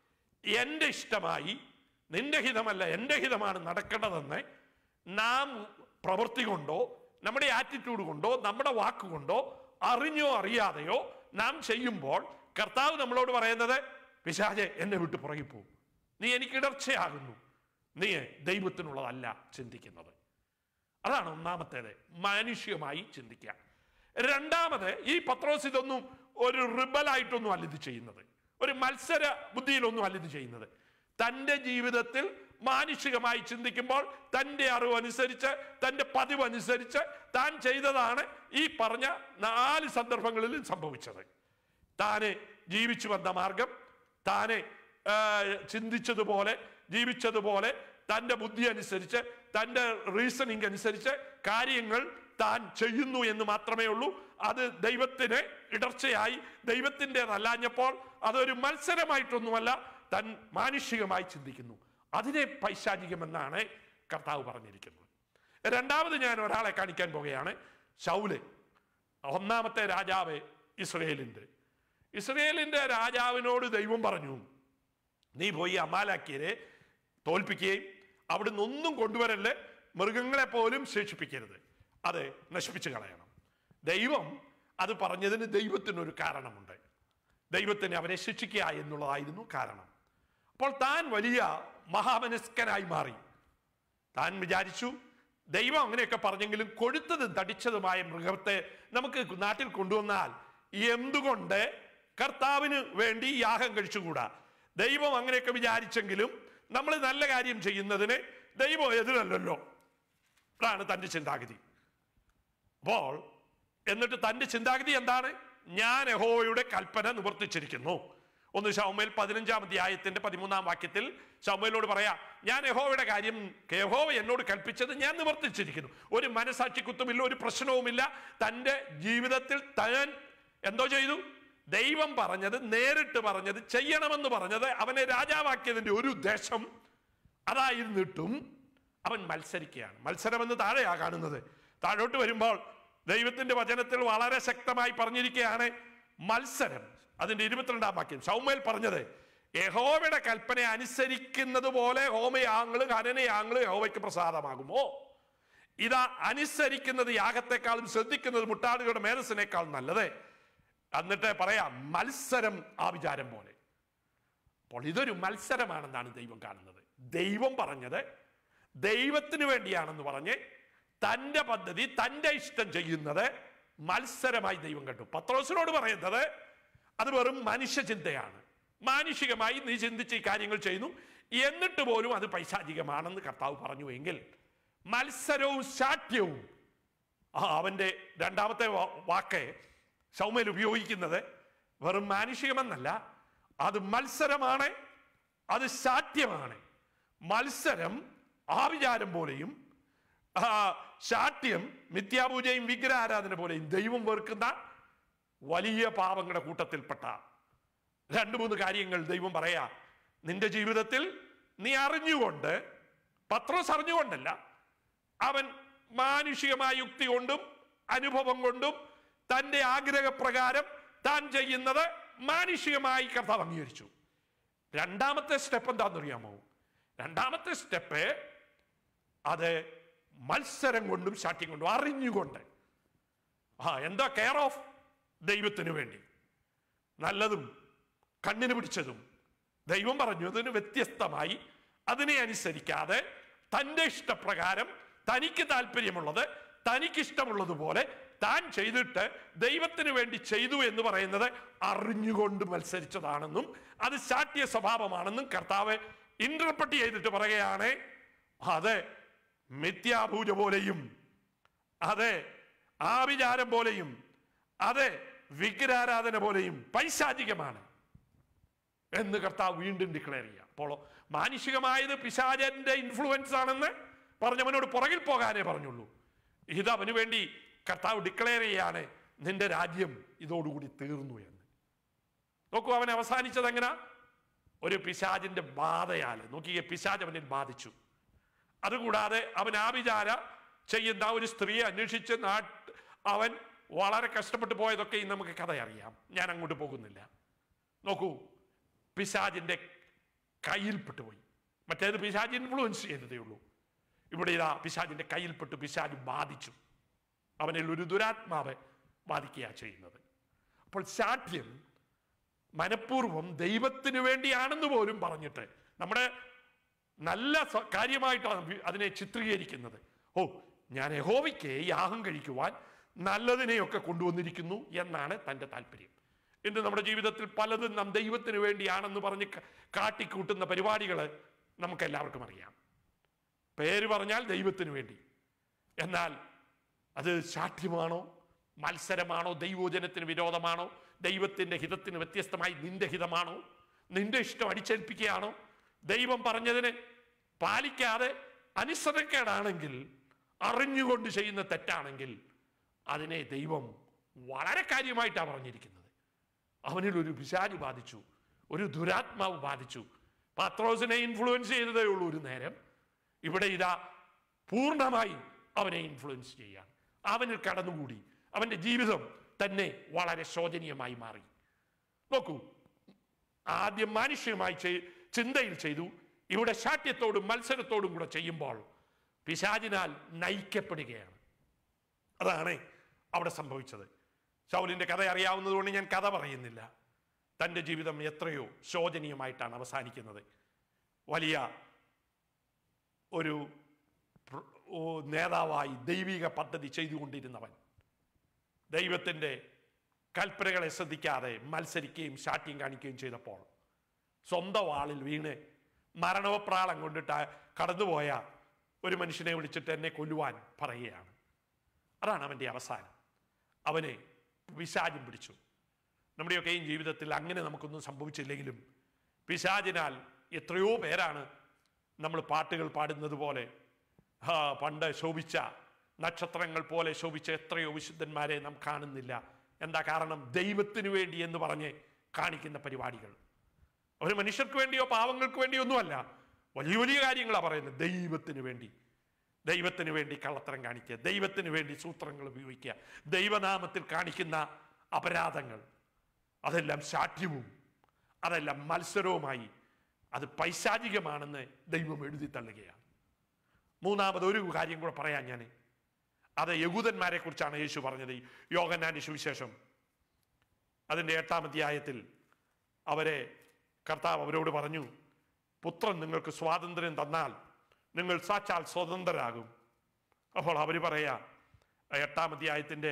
എൻ്റെ ഇഷ്ടമായി നിന്റെ ഹിതമല്ല എൻ്റെ ഹിതമാണ് നടക്കേണ്ടതെന്ന് നാം പ്രവൃത്തി കൊണ്ടോ നമ്മുടെ ആറ്റിറ്റ്യൂഡ് കൊണ്ടോ നമ്മുടെ വാക്കുകൊണ്ടോ അറിഞ്ഞോ അറിയാതെയോ നാം ചെയ്യുമ്പോൾ കർത്താവ് നമ്മളോട് പറയുന്നത്, പിശാചേ എന്നെ വിട്ട് പുറകിൽ പോകും, നീ എനിക്ക് ഇടർച്ചയാകുന്നു, നീ ദൈവത്തിനുള്ളതല്ല ചിന്തിക്കുന്നത്. അതാണ് ഒന്നാമത്തേത്, മാനുഷികമായി ചിന്തിക്കുക. രണ്ടാമത്, ഈ പത്രോസ് ഇതൊന്നും ഒരു റിബലായിട്ടൊന്നും അല്ല ഇത് ചെയ്യുന്നത്, ഒരു മത്സര ബുദ്ധിയിലൊന്നും അല്ല ഇത് ചെയ്യുന്നത്. തൻ്റെ ജീവിതത്തിൽ മാനുഷികമായി ചിന്തിക്കുമ്പോൾ തൻ്റെ അറിവനുസരിച്ച് തൻ്റെ പതിവനുസരിച്ച് താൻ ചെയ്തതാണ് ഈ പറഞ്ഞ നാല് സന്ദർഭങ്ങളിലും സംഭവിച്ചത്. താന് ജീവിച്ചു വന്ന മാർഗം, താന് ചിന്തിച്ചതുപോലെ ജീവിച്ചതുപോലെ തൻ്റെ ബുദ്ധി അനുസരിച്ച് തൻ്റെ റീസണിങ് അനുസരിച്ച് കാര്യങ്ങൾ താൻ ചെയ്യുന്നു എന്ന് മാത്രമേ ഉള്ളൂ. അത് ദൈവത്തിന് ഇടർച്ചയായി ദൈവത്തിൻ്റെതല്ലാഞ്ഞപ്പോൾ അതൊരു മത്സരമായിട്ടൊന്നുമല്ല, താൻ മാനുഷികമായി ചിന്തിക്കുന്നു. അതിനെ പൈശാചികമെന്നാണ് കർത്താവ് പറഞ്ഞിരിക്കുന്നത്. രണ്ടാമത് ഞാൻ ഒരാളെ കാണിക്കാൻ പോകുകയാണ്. ശൗല്, ഒന്നാമത്തെ രാജാവ് ഇസ്രയേലിൻ്റെ. ഇസ്രയേലിൻ്റെ രാജാവിനോട് ദൈവം പറഞ്ഞു, നീ പോയി അമാലേക്യരെ തോൽപ്പിക്കുകയും അവിടുന്ന് ഒന്നും കൊണ്ടുവരല്ലേ, മൃഗങ്ങളെ പോലും ശേഷിപ്പിക്കരുത്, അത് നശിപ്പിച്ചു കളയണം. ദൈവം അത് പറഞ്ഞതിന് ദൈവത്തിനൊരു കാരണമുണ്ട്. ദൈവത്തിന് അവരെ ശിക്ഷിക്കുക എന്നുള്ളതായിരുന്നു കാരണം. അപ്പോൾ താൻ വലിയ മഹാമനസ്കനായി മാറി. താൻ വിചാരിച്ചു, ദൈവം അങ്ങനെയൊക്കെ പറഞ്ഞെങ്കിലും കൊഴുത്തതും തടിച്ചതുമായ മൃഗത്തെ നമുക്ക് നാട്ടിൽ കൊണ്ടുവന്നാൽ എന്തുകൊണ്ട് കർത്താവിന് വേണ്ടി യാഗം കഴിച്ചുകൂടാ? ദൈവം അങ്ങനെയൊക്കെ വിചാരിച്ചെങ്കിലും നമ്മൾ നല്ല കാര്യം ചെയ്യുന്നതിന് ദൈവം എതിരല്ലല്ലോ. അതാണ് തൻ്റെ ചിന്താഗതി. അപ്പോൾ എന്നിട്ട് തൻ്റെ ചിന്താഗതി എന്താണ്? ഞാൻ യഹോവയുടെ കൽപ്പന നിവർത്തിച്ചിരിക്കുന്നു. ഒന്ന് ശമൂവേൽ പതിനഞ്ചാം അധ്യായത്തിന്റെ പതിമൂന്നാം വാക്യത്തിൽ ശമൂവേലോട് പറയാ, ഞാൻ യഹോവയുടെ കാര്യം യഹോവ എന്നോട് കൽപ്പിച്ചത് ഞാൻ നിവർത്തിച്ചിരിക്കുന്നു. ഒരു മനസാക്ഷി കുത്തുമില്ല, ഒരു പ്രശ്നവുമില്ല. തൻ്റെ ജീവിതത്തിൽ താൻ എന്തോ ചെയ്തു? ദൈവം പറഞ്ഞത്, നേരിട്ട് പറഞ്ഞത്, ചെയ്യണമെന്ന് പറഞ്ഞത്, അവനെ രാജാവാക്കിയതിന്റെ ഒരു ഉദ്ദേശം അതായിരുന്നിട്ടും അവൻ മത്സരിക്കുകയാണ്. മത്സരമെന്ന് താഴെയാ കാണുന്നത്. താഴോട്ട് വരുമ്പോൾ ദൈവത്തിന്റെ വചനത്തിൽ വളരെ ശക്തമായി പറഞ്ഞിരിക്കുകയാണ് മത്സരം. അതിന്റെ ഇരുപത്തിരണ്ടാം വാക്യം ശമൂവേൽ പറഞ്ഞത്, യഹോവയുടെ കൽപ്പന അനുസരിക്കുന്നത് പോലെ ഹോമയാങ്ങളും ഹനനയാങ്ങളും യഹോവയ്ക്ക് പ്രസാദമാകുമോ? ഇതാ അനുസരിക്കുന്നത് യാഗത്തെക്കാളും ശ്രദ്ധിക്കുന്നത് മുട്ടാടുകളുടെ മേധസ്സിനേക്കാളും നല്ലത്. എന്നിട്ട് പറയാം, മത്സരം ആഭിചാരം പോലെ. അപ്പോൾ ഇതൊരു മത്സരമാണെന്നാണ് ദൈവം കാണുന്നത്. ദൈവം പറഞ്ഞത് ദൈവത്തിന് വേണ്ടിയാണെന്ന് പറഞ്ഞ് തൻ്റെ പദ്ധതി തൻ്റെ ഇഷ്ടം ചെയ്യുന്നത് മത്സരമായി ദൈവം കണ്ടു. പത്രോസിനോട് പറയുന്നത് അത് വെറും മനുഷ്യചിന്തയാണ്, മാനുഷികമായി നീ ചിന്തിച്ച് ഈ കാര്യങ്ങൾ ചെയ്യുന്നു, എന്നിട്ട് പോലും അത് പൈശാചികമാണെന്ന് കർത്താവ് പറഞ്ഞു എങ്കിൽ മത്സരവും ശാഠ്യവും, ആ അവൻ്റെ രണ്ടാമത്തെ വാക്ക് ശമൂവേൽ ഉപയോഗിക്കുന്നത് വെറും മാനുഷികമെന്നല്ല, അത് മത്സരമാണ്, അത് ശാഠ്യമാണ്. മത്സരം ആഭിചാരം പോലെയും ശാഠ്യം മിഥ്യാപൂജയും വിഗ്രഹാരാധന പോലെയും ദൈവം വെറുക്കുന്ന വലിയ പാപങ്ങളുടെ കൂട്ടത്തിൽപ്പെട്ട രണ്ട് മൂന്ന് കാര്യങ്ങൾ ദൈവം പറയാ. നിന്റെ ജീവിതത്തിൽ നീ അറിഞ്ഞുകൊണ്ട്, പത്രോസ് അറിഞ്ഞുകൊണ്ടല്ല, അവൻ മാനുഷികമായ യുക്തി കൊണ്ടും അനുഭവം കൊണ്ടും തൻ്റെ ആഗ്രഹപ്രകാരം താൻ ചെയ്യുന്നത് മാനുഷികമായി കർത്താവ് അംഗീകരിച്ചു. രണ്ടാമത്തെ സ്റ്റെപ്പ് എന്താണെന്നറിയാമോ? രണ്ടാമത്തെ സ്റ്റെപ്പ് അത് മത്സരം കൊണ്ടും ശാഠ്യം കൊണ്ടും അറിഞ്ഞുകൊണ്ട്, ആ എന്താ കെയർ ഓഫ് ദൈവത്തിന് വേണ്ടി നല്ലതും കണ്ണിന് പിടിച്ചതും ദൈവം പറഞ്ഞു അതിന് വ്യത്യസ്തമായി അതിനെ അനുസരിക്കാതെ തൻ്റെ ഇഷ്ടപ്രകാരം തനിക്ക് താല്പര്യമുള്ളത് തനിക്കിഷ്ടമുള്ളതുപോലെ താൻ ചെയ്തിട്ട് ദൈവത്തിന് വേണ്ടി ചെയ്തു എന്ന് പറയുന്നത് അറിഞ്ഞുകൊണ്ട് മത്സരിച്ചതാണെന്നും അത് ശാഠ്യ സ്വഭാവമാണെന്നും കർത്താവ് ഇന്റർപ്രറ്റ് ചെയ്തിട്ട് പറയുകയാണ്. അത് മിഥ്യാപൂജ പോലെയും അത് ആഭിചാരം പോലെയും അത് വിഗ്രഹാരാധന പോലെയും പൈശാചികമാണ് എന്ന് കർത്താവ് വീണ്ടും ഡിക്ലെയർ ചെയ്യാം. അപ്പോൾ മാനുഷികമായത് പിശാചന്റെ ഇൻഫ്ലുവൻസ് ആണെന്ന് പറഞ്ഞവനോട് പുറകിൽ പോകാനേ പറഞ്ഞുള്ളൂ. ഇത് അവന് വേണ്ടി കർത്താവ് ഡിക്ലെയർ ചെയ്യാണ്, നിന്റെ രാജ്യം ഇതോടുകൂടി തീർന്നു എന്ന്. നോക്കൂ, അവൻ അവസാനിച്ചത് എങ്ങനെ? ഒരു പിശാചിന്റെ ബാധയാൽ. നോക്കിയേ, പിശാച് അവനെ ബാധിച്ചു. അതുകൂടാതെ അവൻ ആഭിചാര ചെയ്യുന്ന ഒരു സ്ത്രീയെ അന്വേഷിച്ച് നാട്ട് അവൻ വളരെ കഷ്ടപ്പെട്ടു പോയതൊക്കെ നമുക്ക് കഥ അറിയാം, ഞാൻ അങ്ങോട്ട് പോകുന്നില്ല. നോക്കൂ, പിശാചിന്റെ കയ്യിൽപ്പെട്ടുപോയി. മറ്റേത് പിശാച് ഇൻഫ്ലുവൻസ് ചെയ്തതേ ഉള്ളൂ. ഇവിടെ ഇതാ പിശാചിന്റെ കയ്യിൽപ്പെട്ടു, പിശാച് ബാധിച്ചു, അവനിൽ ഒരു ദുരാത്മാവ് ബാധിക്കുക ചെയ്യുന്നത്. അപ്പോൾ ശാഠ്യം മനഃപൂർവ്വം ദൈവത്തിന് വേണ്ടിയാണെന്ന് പോലും പറഞ്ഞിട്ട് നമ്മുടെ നല്ല കാര്യമായിട്ടാണ് അതിനെ ചിത്രീകരിക്കുന്നത്. ഓ, ഞാൻ യഹോവയ്ക്ക് യാഗം കഴിക്കുവാൻ നല്ലതിനെയൊക്കെ കൊണ്ടുവന്നിരിക്കുന്നു എന്നാണ് തൻ്റെ താല്പര്യം. ഇന്ന് നമ്മുടെ ജീവിതത്തിൽ പലതും നാം ദൈവത്തിന് വേണ്ടിയാണെന്ന് പറഞ്ഞ് കാട്ടിക്കൂട്ടുന്ന പരിപാടികൾ നമുക്കെല്ലാവർക്കും അറിയാം. പേര് പറഞ്ഞാൽ ദൈവത്തിന് വേണ്ടി, എന്നാൽ അത് ശാഠ്യമാണോ, മത്സരമാണോ, ദൈവോചനത്തിന് വിരോധമാണോ, ദൈവത്തിൻ്റെ ഹിതത്തിന് വ്യത്യസ്തമായി നിന്റെ ഹിതമാണോ, നിന്റെ ഇഷ്ടം അടിച്ചേൽപ്പിക്കുകയാണോ, ദൈവം പറഞ്ഞതിനെ പാലിക്കാതെ അനുസരണക്കേടാണെങ്കിൽ, അറിഞ്ഞുകൊണ്ട് ചെയ്യുന്ന തെറ്റാണെങ്കിൽ അതിനെ ദൈവം വളരെ കാര്യമായിട്ടാണ് പറഞ്ഞിരിക്കുന്നത്. അവനിൽ ഒരു പിശാച് ബാധിച്ചു, ഒരു ദുരാത്മാവ് ബാധിച്ചു. പത്രോസിനെ ഇൻഫ്ലുവൻസ് ചെയ്തതേ ഉള്ളൂ ഒരു നേരം. ഇവിടെ ഇതാ പൂർണ്ണമായി അവനെ ഇൻഫ്ലുവൻസ് ചെയ്യാൻ, അവനിൽ കടന്നുകൂടി, അവൻ്റെ ജീവിതം തന്നെ വളരെ ശോചനീയമായി മാറി. നോക്കൂ, ആദ്യം മാനുഷികമായി ചിന്തയിൽ ചെയ്തു, ഇവിടെ ശാഠ്യത്തോടും മത്സരത്തോടും കൂടെ ചെയ്യുമ്പോൾ പിശാചിനാൽ നയിക്കപ്പെടുകയാണ്. അതാണ് അവിടെ സംഭവിച്ചത്. ശൗലിന്റെ കഥ അറിയാവുന്നതുകൊണ്ട് ഞാൻ കഥ പറയുന്നില്ല. തൻ്റെ ജീവിതം എത്രയോ ശോചനീയമായിട്ടാണ് അവസാനിക്കുന്നത്. വലിയ ഒരു നേതാവായി ദൈവിക പദ്ധതി ചെയ്തുകൊണ്ടിരുന്നവൻ ദൈവത്തിൻ്റെ കൽപ്പനകളെ ശ്രദ്ധിക്കാതെ മത്സരിക്കുകയും ശാഠ്യം കാണിക്കുകയും ചെയ്തപ്പോൾ സ്വന്തം ആളിൽ വീണ് മരണോപ്രാളം കൊണ്ടിട്ട് കടന്നുപോയ ഒരു മനുഷ്യനെ വിളിച്ചിട്ട് എന്നെ കൊല്ലുവാൻ പറയുകയാണ്. അതാണ് അവൻ്റെ അവസാനം. അവനെ പിശാചും പിടിച്ചു. നമ്മുടെയൊക്കെയും ജീവിതത്തിൽ അങ്ങനെ നമുക്കൊന്നും സംഭവിച്ചില്ലെങ്കിലും പിശാചിനാൽ എത്രയോ പേരാണ് നമ്മൾ പാട്ടുകൾ പാടുന്നത് പോലെ പണ്ട് ശോഭിച്ച നക്ഷത്രങ്ങൾ പോലെ ശോഭിച്ച എത്രയോ വിശുദ്ധന്മാരെ നാം കാണുന്നില്ല. എന്താ കാരണം? ദൈവത്തിന് വേണ്ടി എന്ന് പറഞ്ഞ് കാണിക്കുന്ന പരിപാടികൾ. ഒരു മനുഷ്യർക്ക് വേണ്ടിയോ പാവങ്ങൾക്ക് വേണ്ടിയോ ഒന്നുമല്ല, വലിയ വലിയ കാര്യങ്ങളാണ് പറയുന്നത്. ദൈവത്തിന് വേണ്ടി, ദൈവത്തിന് വേണ്ടി കള്ളത്തരം കാണിക്കുക, ദൈവത്തിന് വേണ്ടി സൂത്രങ്ങൾ ഉപയോഗിക്കുക, ദൈവനാമത്തിൽ കാണിക്കുന്ന അപരാധങ്ങൾ, അതെല്ലാം ശാഠ്യവും അതെല്ലാം മത്സരവുമായി അത് പൈശാചികമാണെന്ന് ദൈവം എഴുതി തള്ളുകയാണ്. മൂന്നാമത് ഒരു കാര്യം കൂടെ പറയാൻ ഞാൻ, അത് യഹൂദന്മാരെ കുറിച്ചാണ് യേശു പറഞ്ഞത്. യോഹന്നാന്റെ സുവിശേഷം അതിൻ്റെ എട്ടാം അധ്യായത്തിൽ അവരെ കർത്താവ് അവരോട് പറഞ്ഞു, പുത്രൻ നിങ്ങൾക്ക് സ്വാതന്ത്ര്യം തന്നാൽ നിങ്ങൾ സാക്ഷാൽ സ്വതന്ത്രരാകും. അപ്പോൾ അവർ പറയാ എട്ടാം അധ്യായത്തിൻ്റെ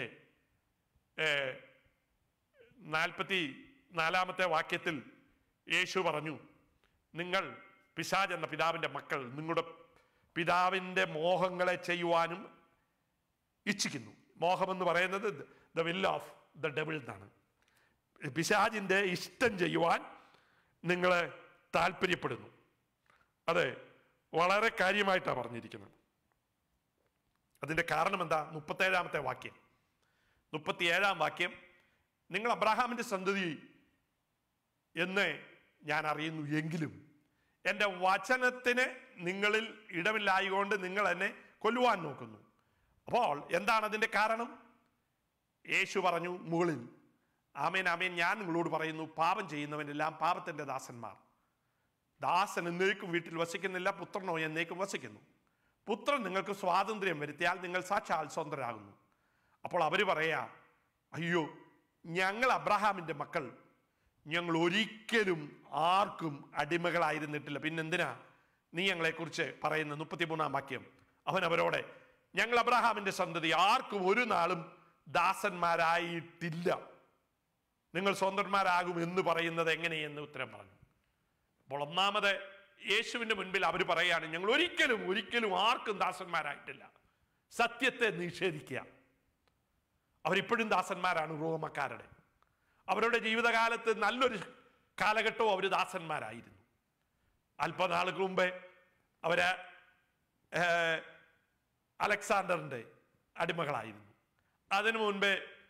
നാൽപ്പത്തി നാലാമത്തെ വാക്യത്തിൽ യേശു പറഞ്ഞു, നിങ്ങൾ പിശാച് എന്ന പിതാവിൻ്റെ മക്കൾ നിങ്ങളുടെ പിതാവിൻ്റെ മോഹങ്ങളെ ചെയ്യുവാനും ഇച്ഛിക്കുന്നു. മോഹമെന്ന് പറയുന്നത് the will of the devil എന്നാണ്. പിശാചിൻ്റെ ഇഷ്ടം ചെയ്യുവാൻ നിങ്ങൾ താല്പര്യപ്പെടുന്നു. അതെ, വളരെ കാര്യമായിട്ടാണ് പറഞ്ഞിരിക്കുന്നത്. അതിൻ്റെ കാരണം എന്താ? മുപ്പത്തേഴാമത്തെ വാക്യം മുപ്പത്തിയേഴാം വാക്യം, നിങ്ങൾ അബ്രാഹാമിൻ്റെ സന്തതി എന്ന് ഞാൻ അറിയുന്നു, എങ്കിലും എൻ്റെ വചനത്തിന് നിങ്ങളിൽ ഇടമില്ലായതുകൊണ്ട് നിങ്ങൾ എന്നെ കൊല്ലുവാൻ നോക്കുന്നു. അപ്പോൾ എന്താണ് അതിൻ്റെ കാരണം? യേശു പറഞ്ഞു മുകളിൽ, ആമേൻ ആമേൻ ഞാൻ നിങ്ങളോട് പറയുന്നു, പാപം ചെയ്യുന്നവനെല്ലാം പാപത്തിൻ്റെ ദാസന്മാർ. ദാസൻ എന്നേക്കും വീട്ടിൽ വസിക്കുന്നില്ല, പുത്രനോ എന്നേക്കും വസിക്കുന്നു. പുത്രൻ നിങ്ങൾക്ക് സ്വാതന്ത്ര്യം വരുത്തിയാൽ നിങ്ങൾ സാക്ഷാൽ സ്വതന്ത്രരാകുന്നു. അപ്പോൾ അവർ പറയാ, അയ്യോ, ഞങ്ങൾ അബ്രഹാമിൻ്റെ മക്കൾ, ഞങ്ങൾ ഒരിക്കലും ആർക്കും അടിമകളായിരുന്നിട്ടില്ല, പിന്നെന്തിനാ നീ ഞങ്ങളെക്കുറിച്ച് പറയുന്ന? മുപ്പത്തിമൂന്നാം വാക്യം, അവൻ അവരോടെ, ഞങ്ങൾ അബ്രഹാമിൻ്റെ സന്തതി, ആർക്കും ഒരു നാളും ദാസന്മാരായിട്ടില്ല, നിങ്ങൾ സ്വതന്ത്രന്മാരാകും എന്ന് പറയുന്നത് എങ്ങനെയെന്ന് ഉത്തരം പറഞ്ഞു. അപ്പോൾ ഒന്നാമത് യേശുവിൻ്റെ മുൻപിൽ അവർ പറയുകയാണ്, ഞങ്ങൾ ഒരിക്കലും ഒരിക്കലും ആർക്കും ദാസന്മാരായിട്ടില്ല. സത്യത്തെ നിഷേധിക്കുക. അവരിപ്പോഴും ദാസന്മാരാണ് റോമക്കാരുടെ. അവരുടെ ജീവിതകാലത്ത് നല്ലൊരു കാലഘട്ടവും അവർ ദാസന്മാരായിരുന്നു. അല്പനാളുകൾക്ക് മുമ്പേ അവര് അലക്സാണ്ടറിൻ്റെ അടിമകളായിരുന്നു. അതിനു മുൻപേ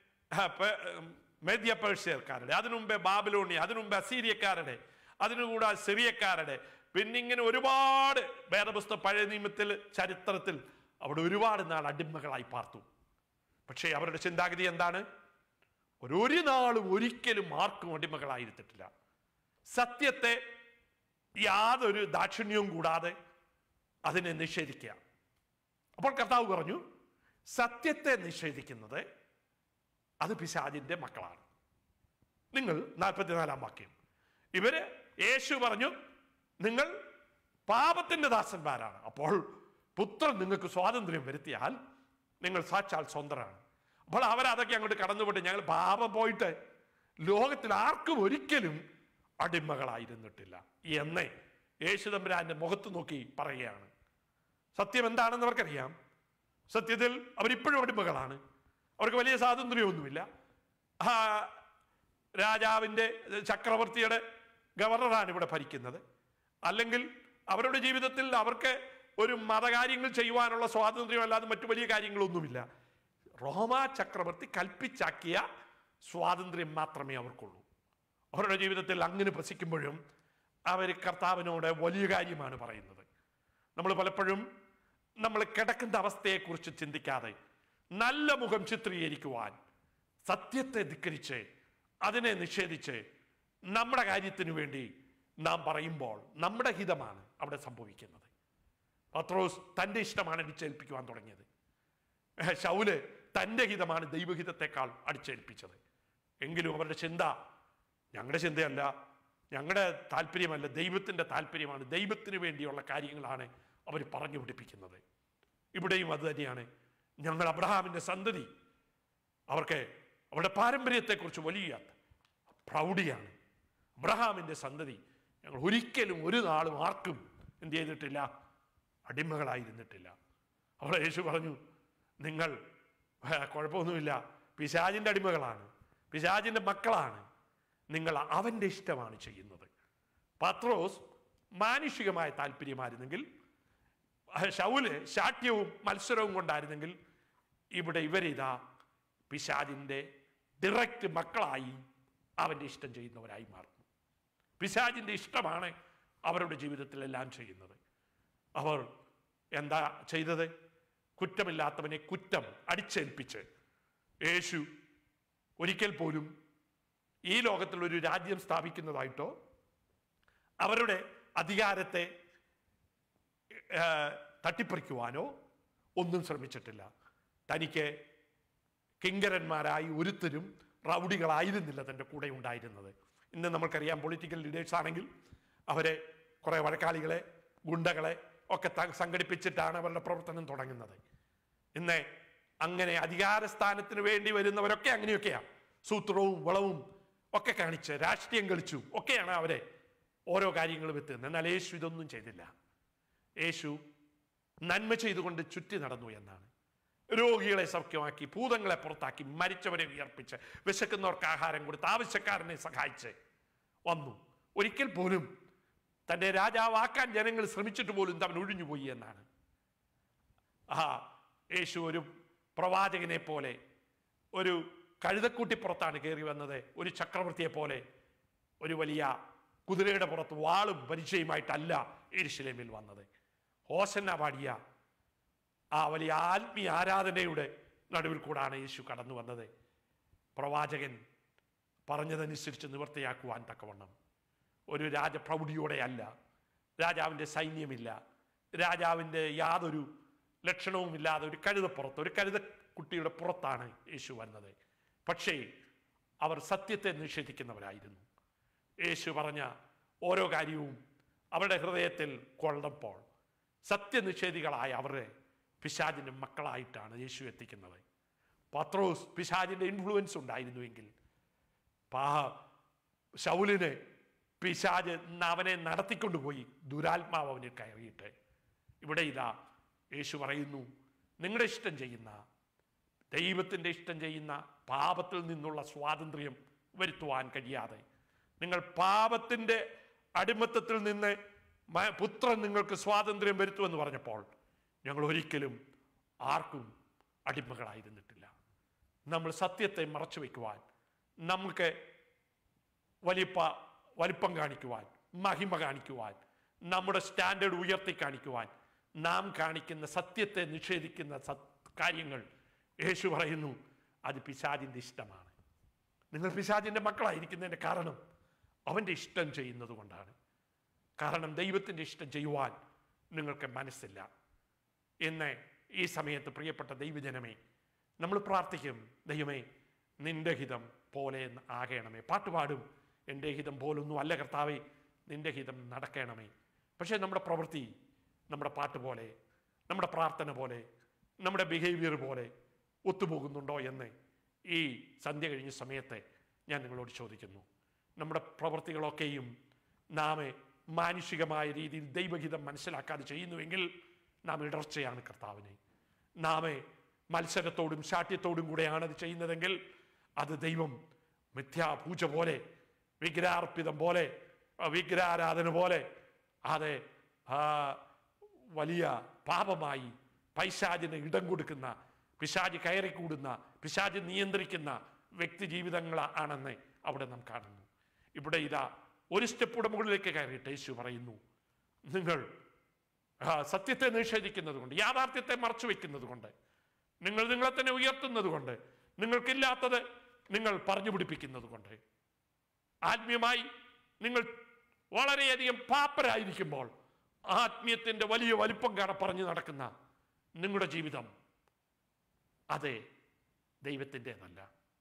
മേദ്യ പേർഷ്യക്കാരുടെ, അതിനു മുമ്പേ ബാബിലോണിയ, അതിനു മുമ്പേ അസീരിയക്കാരുടെ, അതിനുകൂടാതെ സിറിയക്കാരുടെ, പിന്നിങ്ങനെ ഒരുപാട് വേദപുസ്തക പഴയ നിയമത്തിൽ ചരിത്രത്തിൽ അവിടെ ഒരുപാട് നാൾ അടിമകളായി പാർത്തു. പക്ഷേ അവരുടെ ചിന്താഗതി എന്താണ്? ഒരു നാളും ഒരിക്കലും ആർക്കും അടിമകളായിരുന്നിട്ടില്ല. സത്യത്തെ യാതൊരു ദാക്ഷിണ്യവും കൂടാതെ അതിനെ നിഷേധിക്കുക. അപ്പോൾ കർത്താവ് പറഞ്ഞു, സത്യത്തെ നിഷേധിക്കുന്നത് അത് പിശാചിന്റെ മക്കളാണ്. നിങ്ങൾ നാൽപ്പത്തിനാലാം വാക്യം, ഇവര് യേശു പറഞ്ഞു നിങ്ങൾ പാപത്തിന്റെ ദാസന്മാരാണ്, അപ്പോൾ പുത്രൻ നിങ്ങൾക്ക് സ്വാതന്ത്ര്യം വരുത്തിയാൽ നിങ്ങൾ സാക്ഷാൽ സ്വതന്ത്രരാണ്. അപ്പോൾ അവരതൊക്കെ അങ്ങോട്ട് കടന്നുപോയിട്ട് ഞങ്ങൾ പാപം പോയിട്ട് ലോകത്തിൽ ആർക്കും ഒരിക്കലും അടിമകളായിരുന്നിട്ടില്ല എന്ന് യേശു തമ്പുരാന്റെ മുഖത്ത് നോക്കി പറയുകയാണ്. സത്യം എന്താണെന്ന് അവർക്കറിയാം. സത്യത്തിൽ അവരിപ്പോഴും അടിമകളാണ്. അവർക്ക് വലിയ സ്വാതന്ത്ര്യമൊന്നുമില്ല. ആ രാജാവിൻ്റെ ചക്രവർത്തിയുടെ ഗവർണറാണ് ഇവിടെ ഭരിക്കുന്നത്. അല്ലെങ്കിൽ അവരുടെ ജീവിതത്തിൽ അവർക്ക് ഒരു മതകാര്യങ്ങൾ ചെയ്യുവാനുള്ള സ്വാതന്ത്ര്യം അല്ലാതെ മറ്റു വലിയ കാര്യങ്ങളൊന്നുമില്ല. റോമ ചക്രവർത്തി കൽപ്പിച്ചാക്കിയ സ്വാതന്ത്ര്യം മാത്രമേ അവർക്കുള്ളൂ. അവരുടെ ജീവിതത്തിൽ അങ്ങനെ പ്രസിക്കുമ്പോഴും അവർ കർത്താവിനോട് വലിയ കാര്യമാണ് പറയുന്നത്. നമ്മൾ പലപ്പോഴും നമ്മൾ കിടക്കുന്ന അവസ്ഥയെക്കുറിച്ച് ചിന്തിക്കാതെ നല്ല മുഖം ചിത്രീകരിക്കുവാൻ സത്യത്തെ ധിക്കരിച്ച് അതിനെ നിഷേധിച്ച് നമ്മുടെ കാര്യത്തിനു വേണ്ടി നാം പറയുമ്പോൾ നമ്മുടെ ഹിതമാണ് അവിടെ സംഭവിക്കുന്നത്. പത്രോസ് തൻ്റെ ഇഷ്ടമാണ് അടിച്ചേൽപ്പിക്കുവാൻ തുടങ്ങിയത്. ശൗല് തൻ്റെ ഹിതമാണ് ദൈവഹിതത്തെക്കാൾ അടിച്ചേൽപ്പിച്ചത്. എങ്കിലും അവരുടെ ചിന്ത ഞങ്ങളുടെ ചിന്തയല്ല, ഞങ്ങളുടെ താല്പര്യമല്ല, ദൈവത്തിൻ്റെ താല്പര്യമാണ്, ദൈവത്തിന് വേണ്ടിയുള്ള കാര്യങ്ങളാണ് അവർ പറഞ്ഞു പിടിപ്പിക്കുന്നത്. ഇവിടെയും അത് തന്നെയാണ്. ഞങ്ങൾ അബ്രഹാമിൻ്റെ സന്തതി. അവർക്ക് അവരുടെ പാരമ്പര്യത്തെക്കുറിച്ച് വലിയ പ്രൗഢിയാണ്. അബ്രഹാമിൻ്റെ സന്തതി. ഞങ്ങൾ ഒരിക്കലും ഒരു നാളും ആർക്കും എന്ത് ചെയ്തിട്ടില്ല, അടിമകളായിരുന്നിട്ടില്ല. അവിടെ യേശു പറഞ്ഞു, നിങ്ങൾ കുഴപ്പമൊന്നുമില്ല, പിശാചിൻ്റെ അടിമകളാണ്, പിശാചിൻ്റെ മക്കളാണ്, നിങ്ങൾ അവൻ്റെ ഇഷ്ടമാണ് ചെയ്യുന്നത്. പത്രോസ് മാനുഷികമായ താല്പര്യമായിരുന്നെങ്കിൽ, ശൗല് ശാഠ്യവും മത്സരവും കൊണ്ടായിരുന്നെങ്കിൽ, ഇവിടെ ഇവരിതാ പിശാചിൻ്റെ ഡയറക്റ്റ് മക്കളായി അവൻ്റെ ഇഷ്ടം ചെയ്യുന്നവരായി മാറുന്നു. പിശാചിൻ്റെ ഇഷ്ടമാണ് അവരുടെ ജീവിതത്തിലെല്ലാം ചെയ്യുന്നത്. അവർ എന്താ ചെയ്തത്? കുറ്റമില്ലാത്തവനെ കുറ്റം അടിച്ചേൽപ്പിച്ച് യേശു ഒരിക്കൽ പോലും ഈ ലോകത്തിൽ ഒരു രാജ്യം സ്ഥാപിക്കുന്നതായിട്ടോ അവരുടെ അധികാരത്തെ തട്ടിപ്പറിക്കുവാനോ ഒന്നും ശ്രമിച്ചിട്ടില്ല. തനിക്ക് കിങ്കരന്മാരായി ഒരുത്തരും റൗഡികളായിരുന്നില്ല തൻ്റെ കൂടെ ഉണ്ടായിരുന്നത്. ഇന്ന് നമുക്കറിയാം, പൊളിറ്റിക്കൽ ലീഡേഴ്സ് ആണെങ്കിൽ അവരെ കുറേ വഴക്കാളികളെ, ഗുണ്ടകളെ ഒക്കെ സംഘടിപ്പിച്ചിട്ടാണ് അവരുടെ പ്രവർത്തനം തുടങ്ങുന്നത്. ഇന്ന് അങ്ങനെ അധികാരസ്ഥാനത്തിന് വേണ്ടി വരുന്നവരൊക്കെ അങ്ങനെയൊക്കെയാണ്. സൂത്രവും വളവും ഒക്കെ കാണിച്ച് രാഷ്ട്രീയം കളിച്ചു ഒക്കെയാണ് അവരെ ഓരോ കാര്യങ്ങളും എത്തുന്നത്. എന്നാൽ യേശു ഇതൊന്നും ചെയ്തില്ല. യേശു നന്മ ചെയ്തുകൊണ്ട് ചുറ്റി നടന്നു എന്നാണ്. രോഗികളെ സൗഖ്യമാക്കി, ഭൂതങ്ങളെ പുറത്താക്കി, മരിച്ചവരെ ഉയർപ്പിച്ച്, വിശക്കുന്നവർക്ക് ആഹാരം കൊടുത്ത്, ആവശ്യക്കാരനെ സഹായിച്ച് വന്നു. ഒരിക്കൽ പോലും തൻ്റെ രാജാവാക്കാൻ ജനങ്ങൾ ശ്രമിച്ചിട്ട് പോലും അവൻ ഒഴിഞ്ഞുപോയി എന്നാണ്. ആ യേശു ഒരു പ്രവാചകനെ പോലെ, ഒരു കഴുതക്കൂട്ടിപ്പുറത്താണ് കയറി വന്നത്. ഒരു ചക്രവർത്തിയെ പോലെ, ഒരു വലിയ കുതിരയുടെ പുറത്ത് വാളും പരിചയമായിട്ടല്ല യെരൂശലേമിൽ വന്നത്. ഹോസന്ന പാടിയ ആ വലിയ ആത്മീയ ആരാധനയുടെ നടുവിൽ കൂടാണ് യേശു കടന്നു വന്നത്. പ്രവാചകൻ പറഞ്ഞതനുസരിച്ച് നിവൃത്തിയാക്കുവാൻ തക്കവണ്ണം ഒരു രാജപ്രൗഢിയോടെ അല്ല, രാജാവിൻ്റെ സൈന്യമില്ല, രാജാവിൻ്റെ യാതൊരു ലക്ഷണവുമില്ലാതെ ഒരു കഴുതപ്പുറത്ത്, ഒരു കഴുതക്കുട്ടിയുടെ പുറത്താണ് യേശു വന്നത്. പക്ഷേ അവർ സത്യത്തെ നിഷേധിക്കുന്നവരായിരുന്നു. യേശു പറഞ്ഞ ഓരോ കാര്യവും അവരുടെ ഹൃദയത്തിൽ കൊള്ളപ്പോൾ സത്യനിഷേധികളായ അവരെ പിശാചിൻ്റെ മക്കളായിട്ടാണ് യേശു എത്തിക്കുന്നത്. പത്രോസ് പിശാചിൻ്റെ ഇൻഫ്ലുവൻസ് ഉണ്ടായിരുന്നുവെങ്കിൽ പാ ശൗലിന് പിശാച് അവനെ നടത്തിക്കൊണ്ടുപോയി ദുരാത്മാവ് അവന് കയറിയിട്ട്. ഇവിടെ ഇതാ യേശു പറയുന്നു, നിങ്ങളുടെ ഇഷ്ടം ചെയ്യുന്ന, ദൈവത്തിൻ്റെ ഇഷ്ടം ചെയ്യുന്ന, പാപത്തിൽ നിന്നുള്ള സ്വാതന്ത്ര്യം വരുത്തുവാൻ കഴിയാതെ നിങ്ങൾ പാപത്തിൻ്റെ അടിമത്തത്തിൽ നിന്ന് പുത്രൻ നിങ്ങൾക്ക് സ്വാതന്ത്ര്യം വരുത്തുമെന്ന് പറഞ്ഞപ്പോൾ ഞങ്ങൾ ഒരിക്കലും ആർക്കും അടിമകളായിരുന്നിട്ടില്ല. നമ്മൾ സത്യത്തെ മറച്ചു വയ്ക്കുവാൻ, നമുക്ക് വലിപ്പ വലിപ്പം കാണിക്കുവാൻ, മഹിമ കാണിക്കുവാൻ, നമ്മുടെ സ്റ്റാൻഡേർഡ് ഉയർത്തി കാണിക്കുവാൻ നാം കാണിക്കുന്ന സത്യത്തെ നിഷേധിക്കുന്ന കാര്യങ്ങൾ യേശു പറയുന്നു അത് പിശാചിൻ്റെ ഇഷ്ടമാണ്. നിങ്ങൾ പിശാചിൻ്റെ മക്കളായിരിക്കുന്നതിൻ്റെ കാരണം അവൻ്റെ ഇഷ്ടം ചെയ്യുന്നത് കൊണ്ടാണ്. കാരണം ദൈവത്തിൻ്റെ ഇഷ്ടം ചെയ്യുവാൻ നിങ്ങൾക്ക് മനസ്സില്ല. ഇന്ന് ഈ സമയത്ത് പ്രിയപ്പെട്ട ദൈവജനമേ, നമ്മൾ പ്രാർത്ഥിക്കും, ദൈവമേ നിന്റെ ഹിതം പോലെ ആകണമേ. പാട്ടുപാടും, എൻ്റെ ഹിതം പോലൊന്നും അല്ല കർത്താവേ, നിന്റെ ഹിതം നടക്കണമേ. പക്ഷേ നമ്മുടെ പ്രവൃത്തി നമ്മുടെ പാട്ട് പോലെ, നമ്മുടെ പ്രാർത്ഥന പോലെ, നമ്മുടെ ബിഹേവിയർ പോലെ ഒത്തുപോകുന്നുണ്ടോ എന്ന് ഈ സന്ധ്യ കഴിഞ്ഞ സമയത്ത് ഞാൻ നിങ്ങളോട് ചോദിക്കുന്നു. നമ്മുടെ പ്രവൃത്തികളൊക്കെയും നാം മാനുഷികമായ രീതിയിൽ ദൈവഹിതം മനസ്സിലാക്കാതെ ചെയ്യുന്നുവെങ്കിൽ നാം ഇടർച്ചയാണ് കർത്താവിനെ. നാം മത്സരത്തോടും ശാഠ്യത്തോടും കൂടെയാണ് അത് ചെയ്യുന്നതെങ്കിൽ അത് ദൈവം മിഥ്യാപൂജ പോലെ, വിഗ്രഹാർപ്പിതം പോലെ, വിഗ്രഹാരാധന പോലെ അത് വലിയ പാപമായി പൈശാചിന് ഇടം കൊടുക്കുന്ന, പിശാച് കയറിക്കൂടുന്ന, പിശാച് നിയന്ത്രിക്കുന്ന വ്യക്തി ജീവിതങ്ങൾ ആണെന്ന് അവിടെ നാം കാണുന്നു. ഇവിടെ ഇതാ ഒരു സ്റ്റെപ്പുടെ മുകളിലേക്ക് കയറിയിട്ട് യേശു പറയുന്നു, നിങ്ങൾ സത്യത്തെ നിഷേധിക്കുന്നത് കൊണ്ട്, യാഥാർത്ഥ്യത്തെ മറച്ചു വെക്കുന്നത് കൊണ്ട്, നിങ്ങൾ നിങ്ങളെ തന്നെ ഉയർത്തുന്നത് കൊണ്ട്, നിങ്ങൾക്കില്ലാത്തത് നിങ്ങൾ പറഞ്ഞു പിടിപ്പിക്കുന്നത് കൊണ്ട്, ആത്മീയമായി നിങ്ങൾ വളരെയധികം പാപ്പരായിരിക്കുമ്പോൾ ആത്മീയത്തിൻ്റെ വലിയ വലിപ്പം കാണാൻ പറഞ്ഞു നടക്കുന്ന നിങ്ങളുടെ ജീവിതം അത് ദൈവത്തിൻ്റെതല്ല.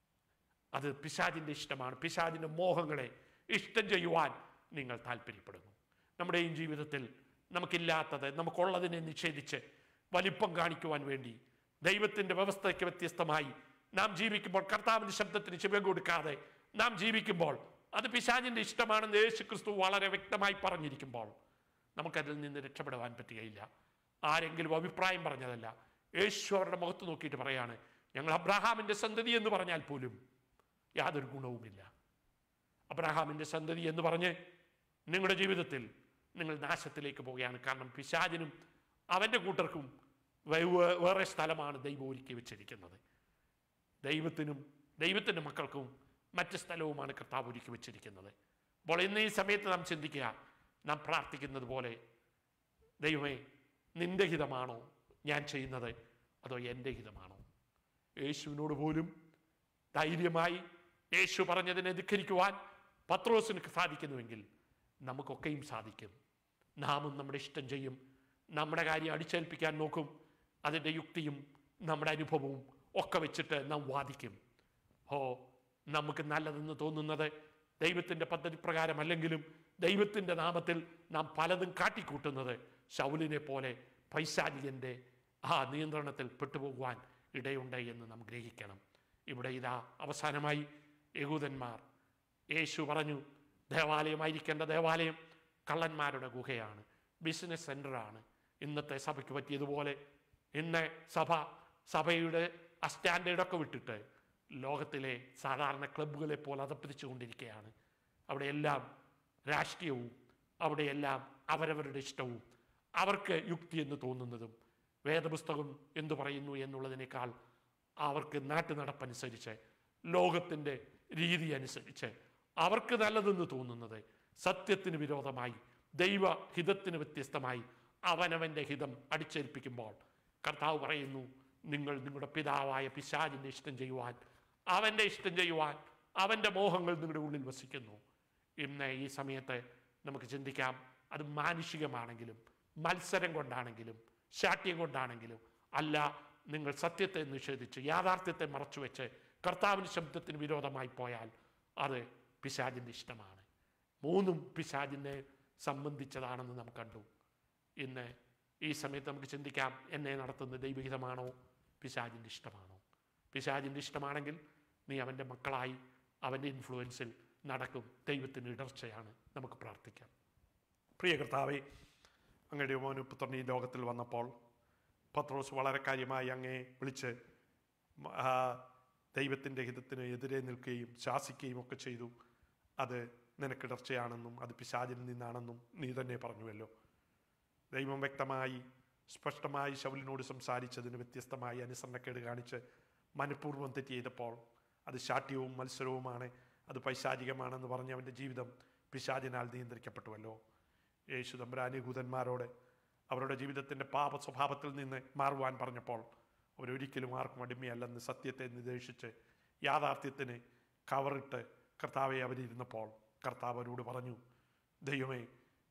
അത് പിശാചിൻ്റെ ഇഷ്ടമാണ്. പിശാചിൻ്റെ മോഹങ്ങളെ ഇഷ്ടം ചെയ്യുവാൻ നിങ്ങൾ താല്പര്യപ്പെടുന്നു. നമ്മുടെയും ജീവിതത്തിൽ നമുക്കില്ലാത്തത് നമുക്കുള്ളതിനെ നിഷേധിച്ച് വലിപ്പം കാണിക്കുവാൻ വേണ്ടി ദൈവത്തിൻ്റെ വ്യവസ്ഥയ്ക്ക് വ്യത്യസ്തമായി നാം ജീവിക്കുമ്പോൾ, കർത്താവിൻ്റെ ശബ്ദത്തിന് ചെവി കൊടുക്കാതെ നാം ജീവിക്കുമ്പോൾ അത് പിശാചിൻ്റെ ഇഷ്ടമാണെന്ന് യേശു ക്രിസ്തു വളരെ വ്യക്തമായി പറഞ്ഞിരിക്കുമ്പോൾ നമുക്കതിൽ നിന്ന് രക്ഷപ്പെടുവാൻ പറ്റുകയില്ല. ആരെങ്കിലും അഭിപ്രായം പറഞ്ഞതല്ല. യേശു അവരുടെ മുഖത്ത് നോക്കിയിട്ട് പറയാണ്, ഞങ്ങൾ അബ്രഹാമിൻ്റെ സന്തതി എന്ന് പറഞ്ഞാൽ പോലും യാതൊരു ഗുണവുമില്ല. അബ്രഹാമിൻ്റെ സന്തതി എന്ന് പറഞ്ഞ് നിങ്ങളുടെ ജീവിതത്തിൽ നിങ്ങൾ നാശത്തിലേക്ക് പോവുകയാണ്. കാരണം പിശാചിനും അവൻ്റെ കൂട്ടർക്കും വേറെ സ്ഥലമാണ് ദൈവം ഒരുക്കി വെച്ചിരിക്കുന്നത്. ദൈവത്തിനും ദൈവത്തിൻ്റെ മക്കൾക്കും മറ്റ് സ്ഥലവുമാണ് കർത്താവ് ഒരുക്കി വെച്ചിരിക്കുന്നത്. അപ്പോൾ ഇന്ന് ഈ സമയത്ത് നാം ചിന്തിക്കുക, നാം പ്രാർത്ഥിക്കുന്നത് പോലെ, ദൈവമേ നിന്റെ ഹിതമാണോ ഞാൻ ചെയ്യുന്നത്, അതോ എൻ്റെ ഹിതമാണോ? യേശുവിനോട് പോലും ധൈര്യമായി യേശു പറഞ്ഞതിനെ ധിക്കരിക്കുവാൻ പത്രോസിന് സാധിക്കുന്നുവെങ്കിൽ നമുക്കൊക്കെയും സാധിക്കും. നാമും നമ്മുടെ ഇഷ്ടം ചെയ്യും, നമ്മുടെ കാര്യം അടിച്ചേൽപ്പിക്കാൻ നോക്കും. അതിൻ്റെ യുക്തിയും നമ്മുടെ അനുഭവവും ഒക്കെ വെച്ചിട്ട് നാം വാദിക്കും. ഓ നമുക്ക് നല്ലതെന്ന് തോന്നുന്നത് ദൈവത്തിൻ്റെ പദ്ധതി പ്രകാരമല്ലെങ്കിലും ദൈവത്തിൻ്റെ നാമത്തിൽ നാം പലതും കാട്ടിക്കൂട്ടുന്നത് ശൗലിനെ പോലെ പൈശാചികൻ്റെ ആ നിയന്ത്രണത്തിൽ പെട്ടുപോകുവാൻ ഇടയുണ്ട് എന്ന് നാം ഗ്രഹിക്കണം. ഇവിടെ ഇതാ അവസാനമായി യഹൂദന്മാർ, യേശു പറഞ്ഞു ദേവാലയമായിരിക്കേണ്ട ദേവാലയം കള്ളന്മാരുടെ ഗുഹയാണ്, ബിസിനസ് സെൻ്ററാണ്. ഇന്നത്തെ സഭയ്ക്ക് പറ്റിയതുപോലെ ഇന്ന് സഭ സഭയുടെ ആ സ്റ്റാൻഡേർഡൊക്കെ വിട്ടിട്ട് ലോകത്തിലെ സാധാരണ ക്ലബ്ബുകളെ പോലെ അതപ്പതിച്ചു കൊണ്ടിരിക്കുകയാണ്. അവിടെയെല്ലാം രാഷ്ട്രീയവും, അവിടെയെല്ലാം അവരവരുടെ ഇഷ്ടവും, അവർക്ക് യുക്തി എന്ന് തോന്നുന്നതും, വേദപുസ്തകം എന്തു പറയുന്നു എന്നുള്ളതിനേക്കാൾ അവർക്ക് നാട്ടു നടപ്പനുസരിച്ച്, ലോകത്തിൻ്റെ രീതി അനുസരിച്ച് അവർക്ക് നല്ലതെന്ന് തോന്നുന്നത് സത്യത്തിന് വിരോധമായി, ദൈവഹിതത്തിന് വ്യത്യസ്തമായി അവനവൻ്റെ ഹിതം അടിച്ചേൽപ്പിക്കുമ്പോൾ കർത്താവ് പറയുന്നു, നിങ്ങൾ നിങ്ങളുടെ പിതാവായ പിശാചിൻ്റെ ഇഷ്ടം ചെയ്യുവാൻ, അവൻ്റെ ഇഷ്ടം ചെയ്യുവാൻ, അവൻ്റെ മോഹങ്ങൾ നിങ്ങളുടെ ഉള്ളിൽ വസിക്കുന്നു. ഇന്ന് ഈ സമയത്ത് നമുക്ക് ചിന്തിക്കാം, അത് മാനുഷികമാണെങ്കിലും മത്സരം കൊണ്ടാണെങ്കിലും ശാഠ്യം കൊണ്ടാണെങ്കിലും അല്ല, നിങ്ങൾ സത്യത്തെ നിഷേധിച്ച് യാഥാർത്ഥ്യത്തെ മറച്ചു വെച്ച് കർത്താവിൻ്റെ ശബ്ദത്തിന് വിരോധമായി പോയാൽ അത് പിശാചിൻ്റെ ഇഷ്ടമാണ്. മൂന്നും പിശാചിനെ സംബന്ധിച്ചതാണെന്ന് നാം കണ്ടു. ഇന്ന് ഈ സമയത്ത് നമുക്ക് ചിന്തിക്കാം, എന്നെ നടത്തുന്ന ദൈവഹിതമാണോ പിശാചിൻ്റെ ഇഷ്ടമാണോ? പിശാചിൻ്റെ ഇഷ്ടമാണെങ്കിൽ നീ അവൻ്റെ മക്കളായി അവൻ്റെ ഇൻഫ്ലുവൻസിൽ നടക്കും. ദൈവത്തിന് ഇടർച്ചയാണ്. നമുക്ക് പ്രാർത്ഥിക്കാം. പ്രിയ കർത്താവേ, അങ്ങയുടെ മോനുപുത്രൻ ഈ ലോകത്തിൽ വന്നപ്പോൾ പത്രോസ് വളരെ കാര്യമായി അങ്ങയെ വിളിച്ച് ദൈവത്തിൻ്റെ ഹിതത്തിന് എതിരെ നിൽക്കുകയും ശാസിക്കുകയും ഒക്കെ ചെയ്തു. അത് നിനക്കിടർച്ചയാണെന്നും അത് പിശാചിൽ നിന്നാണെന്നും നീ തന്നെ പറഞ്ഞുവല്ലോ. ദൈവം വ്യക്തമായി സ്പഷ്ടമായി ശൗലിനോട് സംസാരിച്ചതിന് വ്യത്യസ്തമായി അനുസരണക്കേട് കാണിച്ച് മനഃപൂർവ്വം തെറ്റ് ചെയ്തപ്പോൾ അത് ശാഠ്യവും മത്സരവുമാണ്, അത് പൈശാചികമാണെന്ന് പറഞ്ഞ് അവൻ്റെ ജീവിതം പിശാചിനാൽ നിയന്ത്രിക്കപ്പെട്ടുവല്ലോ. യേശു തമ്പുരാൻ യഹൂദന്മാരോട് അവരുടെ ജീവിതത്തിൻ്റെ പാപ സ്വഭാവത്തിൽ നിന്ന് മാറുവാൻ പറഞ്ഞപ്പോൾ അവരൊരിക്കലും ആർക്കും അടിമയല്ലെന്ന് സത്യത്തെ നിർദ്ദേശിച്ച് യാഥാർത്ഥ്യത്തിന് കവറിട്ട് കർത്താവെ അവരിരുന്നപ്പോൾ കർത്താവ് അവരോട് പറഞ്ഞു, ദൈവമേ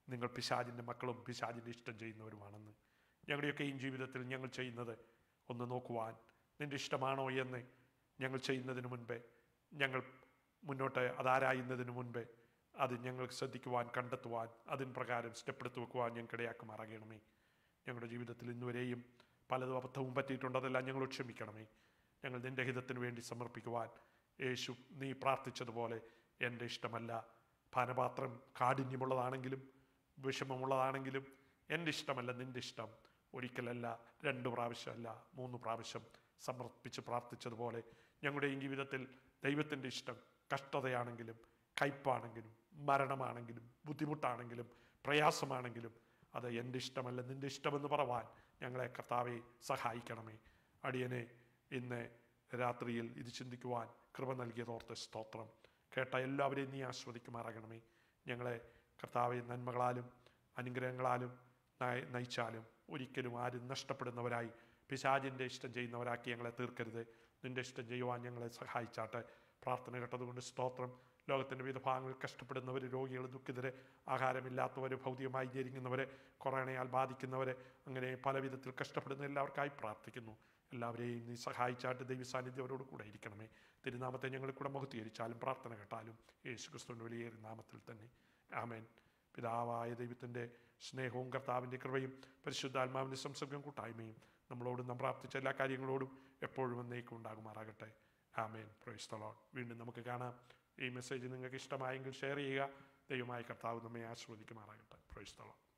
നിങ്ങൾ പിശാചിൻ്റെ മക്കളും പിശാചിൻ്റെ ഇഷ്ടം ചെയ്യുന്നവരുമാണെന്ന്. ഞങ്ങളുടെയൊക്കെയും ജീവിതത്തിൽ ഞങ്ങൾ ചെയ്യുന്നത് ഒന്ന് നോക്കുവാൻ, നിൻ്റെ ഇഷ്ടമാണോ എന്ന് ഞങ്ങൾ ചെയ്യുന്നതിന് മുൻപേ, ഞങ്ങൾ മുന്നോട്ട് അതാരായുന്നതിന് മുൻപേ അത് ഞങ്ങൾ ശ്രദ്ധിക്കുവാൻ, കണ്ടെത്തുവാൻ, അതിന് പ്രകാരം സ്റ്റെപ്പ് എടുത്ത് വെക്കുവാൻ ഞങ്ങൾക്ക് ഇടയാക്കുമാറാകണമേ. ഞങ്ങളുടെ ജീവിതത്തിൽ ഇന്നുവരെയും പലതും അബദ്ധവും പറ്റിയിട്ടുണ്ട്, അതെല്ലാം ഞങ്ങൾ ക്ഷമിക്കണമേ. ഞങ്ങൾ നിൻ്റെ ഹിതത്തിന് വേണ്ടി സമർപ്പിക്കുവാൻ യേശു നീ പ്രാർത്ഥിച്ചതുപോലെ എൻ്റെ ഇഷ്ടമല്ല, പാനപാത്രം കാഠിന്യമുള്ളതാണെങ്കിലും വിഷമമുള്ളതാണെങ്കിലും എൻ്റെ ഇഷ്ടമല്ല നിൻ്റെ ഇഷ്ടം, ഒരിക്കലല്ല, രണ്ട് പ്രാവശ്യമല്ല, മൂന്ന് പ്രാവശ്യം സമർപ്പിച്ച് പ്രാർത്ഥിച്ചതുപോലെ ഞങ്ങളുടെയും ജീവിതത്തിൽ ദൈവത്തിൻ്റെ ഇഷ്ടം കഷ്ടതയാണെങ്കിലും കയ്പാണെങ്കിലും മരണമാണെങ്കിലും ബുദ്ധിമുട്ടാണെങ്കിലും പ്രയാസമാണെങ്കിലും അത് എൻ്റെ ഇഷ്ടമല്ല നിൻ്റെ ഇഷ്ടമെന്ന് പറവാൻ ഞങ്ങളെ കർത്താവെ സഹായിക്കണമേ. അടിയനെ ഇന്ന് രാത്രിയിൽ ഇത് ചിന്തിക്കുവാൻ കൃപ നൽകിയതോർത്ത് സ്തോത്രം. കേട്ട എല്ലാവരെയും നീ ആസ്വദിക്കുമാറാകണമേ. ഞങ്ങളെ കർത്താവെ നന്മകളാലും അനുഗ്രഹങ്ങളാലും നയിച്ചാലും ഒരിക്കലും ആരും നഷ്ടപ്പെടുന്നവരായി പിശാചിൻ്റെ ഇഷ്ടം ചെയ്യുന്നവരാക്കി ഞങ്ങളെ തീർക്കരുത്. നിൻ്റെ ഇഷ്ടം ചെയ്യുവാൻ ഞങ്ങളെ സഹായിച്ചാട്ടെ. പ്രാർത്ഥന കേട്ടതുകൊണ്ട് സ്തോത്രം. ലോകത്തിൻ്റെ വിവിധ ഭാഗങ്ങളിൽ കഷ്ടപ്പെടുന്നവർ, രോഗികൾ, ദുഃഖിതരെ, ആഹാരമില്ലാത്തവർ, ഭൗതികമായി ഞെരുങ്ങുന്നവരെ, കൊറോണയാൽ ബാധിക്കുന്നവരെ, അങ്ങനെ പല വിധത്തിൽ കഷ്ടപ്പെടുന്ന എല്ലാവർക്കായി പ്രാർത്ഥിക്കുന്നു. എല്ലാവരെയും നീ സഹായിച്ചാട്ട് ദൈവ സാന്നിധ്യം അവരോട് കൂടെ ഇരിക്കണമേ. തിരുനാമത്തെ ഞങ്ങൾ കൂടെ മഹത്വീകരിച്ചാലും പ്രാർത്ഥന കേട്ടാലും യേശു ക്രിസ്തുവിൻ്റെ വലിയ നാമത്തിൽ തന്നെ ആമേൻ. പിതാവായ ദൈവത്തിൻ്റെ സ്നേഹവും കർത്താവിൻ്റെ കൃപയും പരിശുദ്ധാത്മാവിൻ്റെ സംസർഗം കൂട്ടായ്മയും നമ്മളോടും നാം പ്രാർത്ഥിച്ച എല്ലാ കാര്യങ്ങളോടും എപ്പോഴും എന്നേക്കും ഉണ്ടാകുമാറാകട്ടെ. ആമേൻ. Praise the Lord. വീണ്ടും നമുക്ക് കാണാം. ഈ മെസ്സേജ് നിങ്ങൾക്ക് ഇഷ്ടമായെങ്കിൽ ഷെയർ ചെയ്യുക. ദൈവമായ കർത്താവ് നമ്മെ ആശീർവദിക്കുമാറാകട്ടെ. Price the Lord.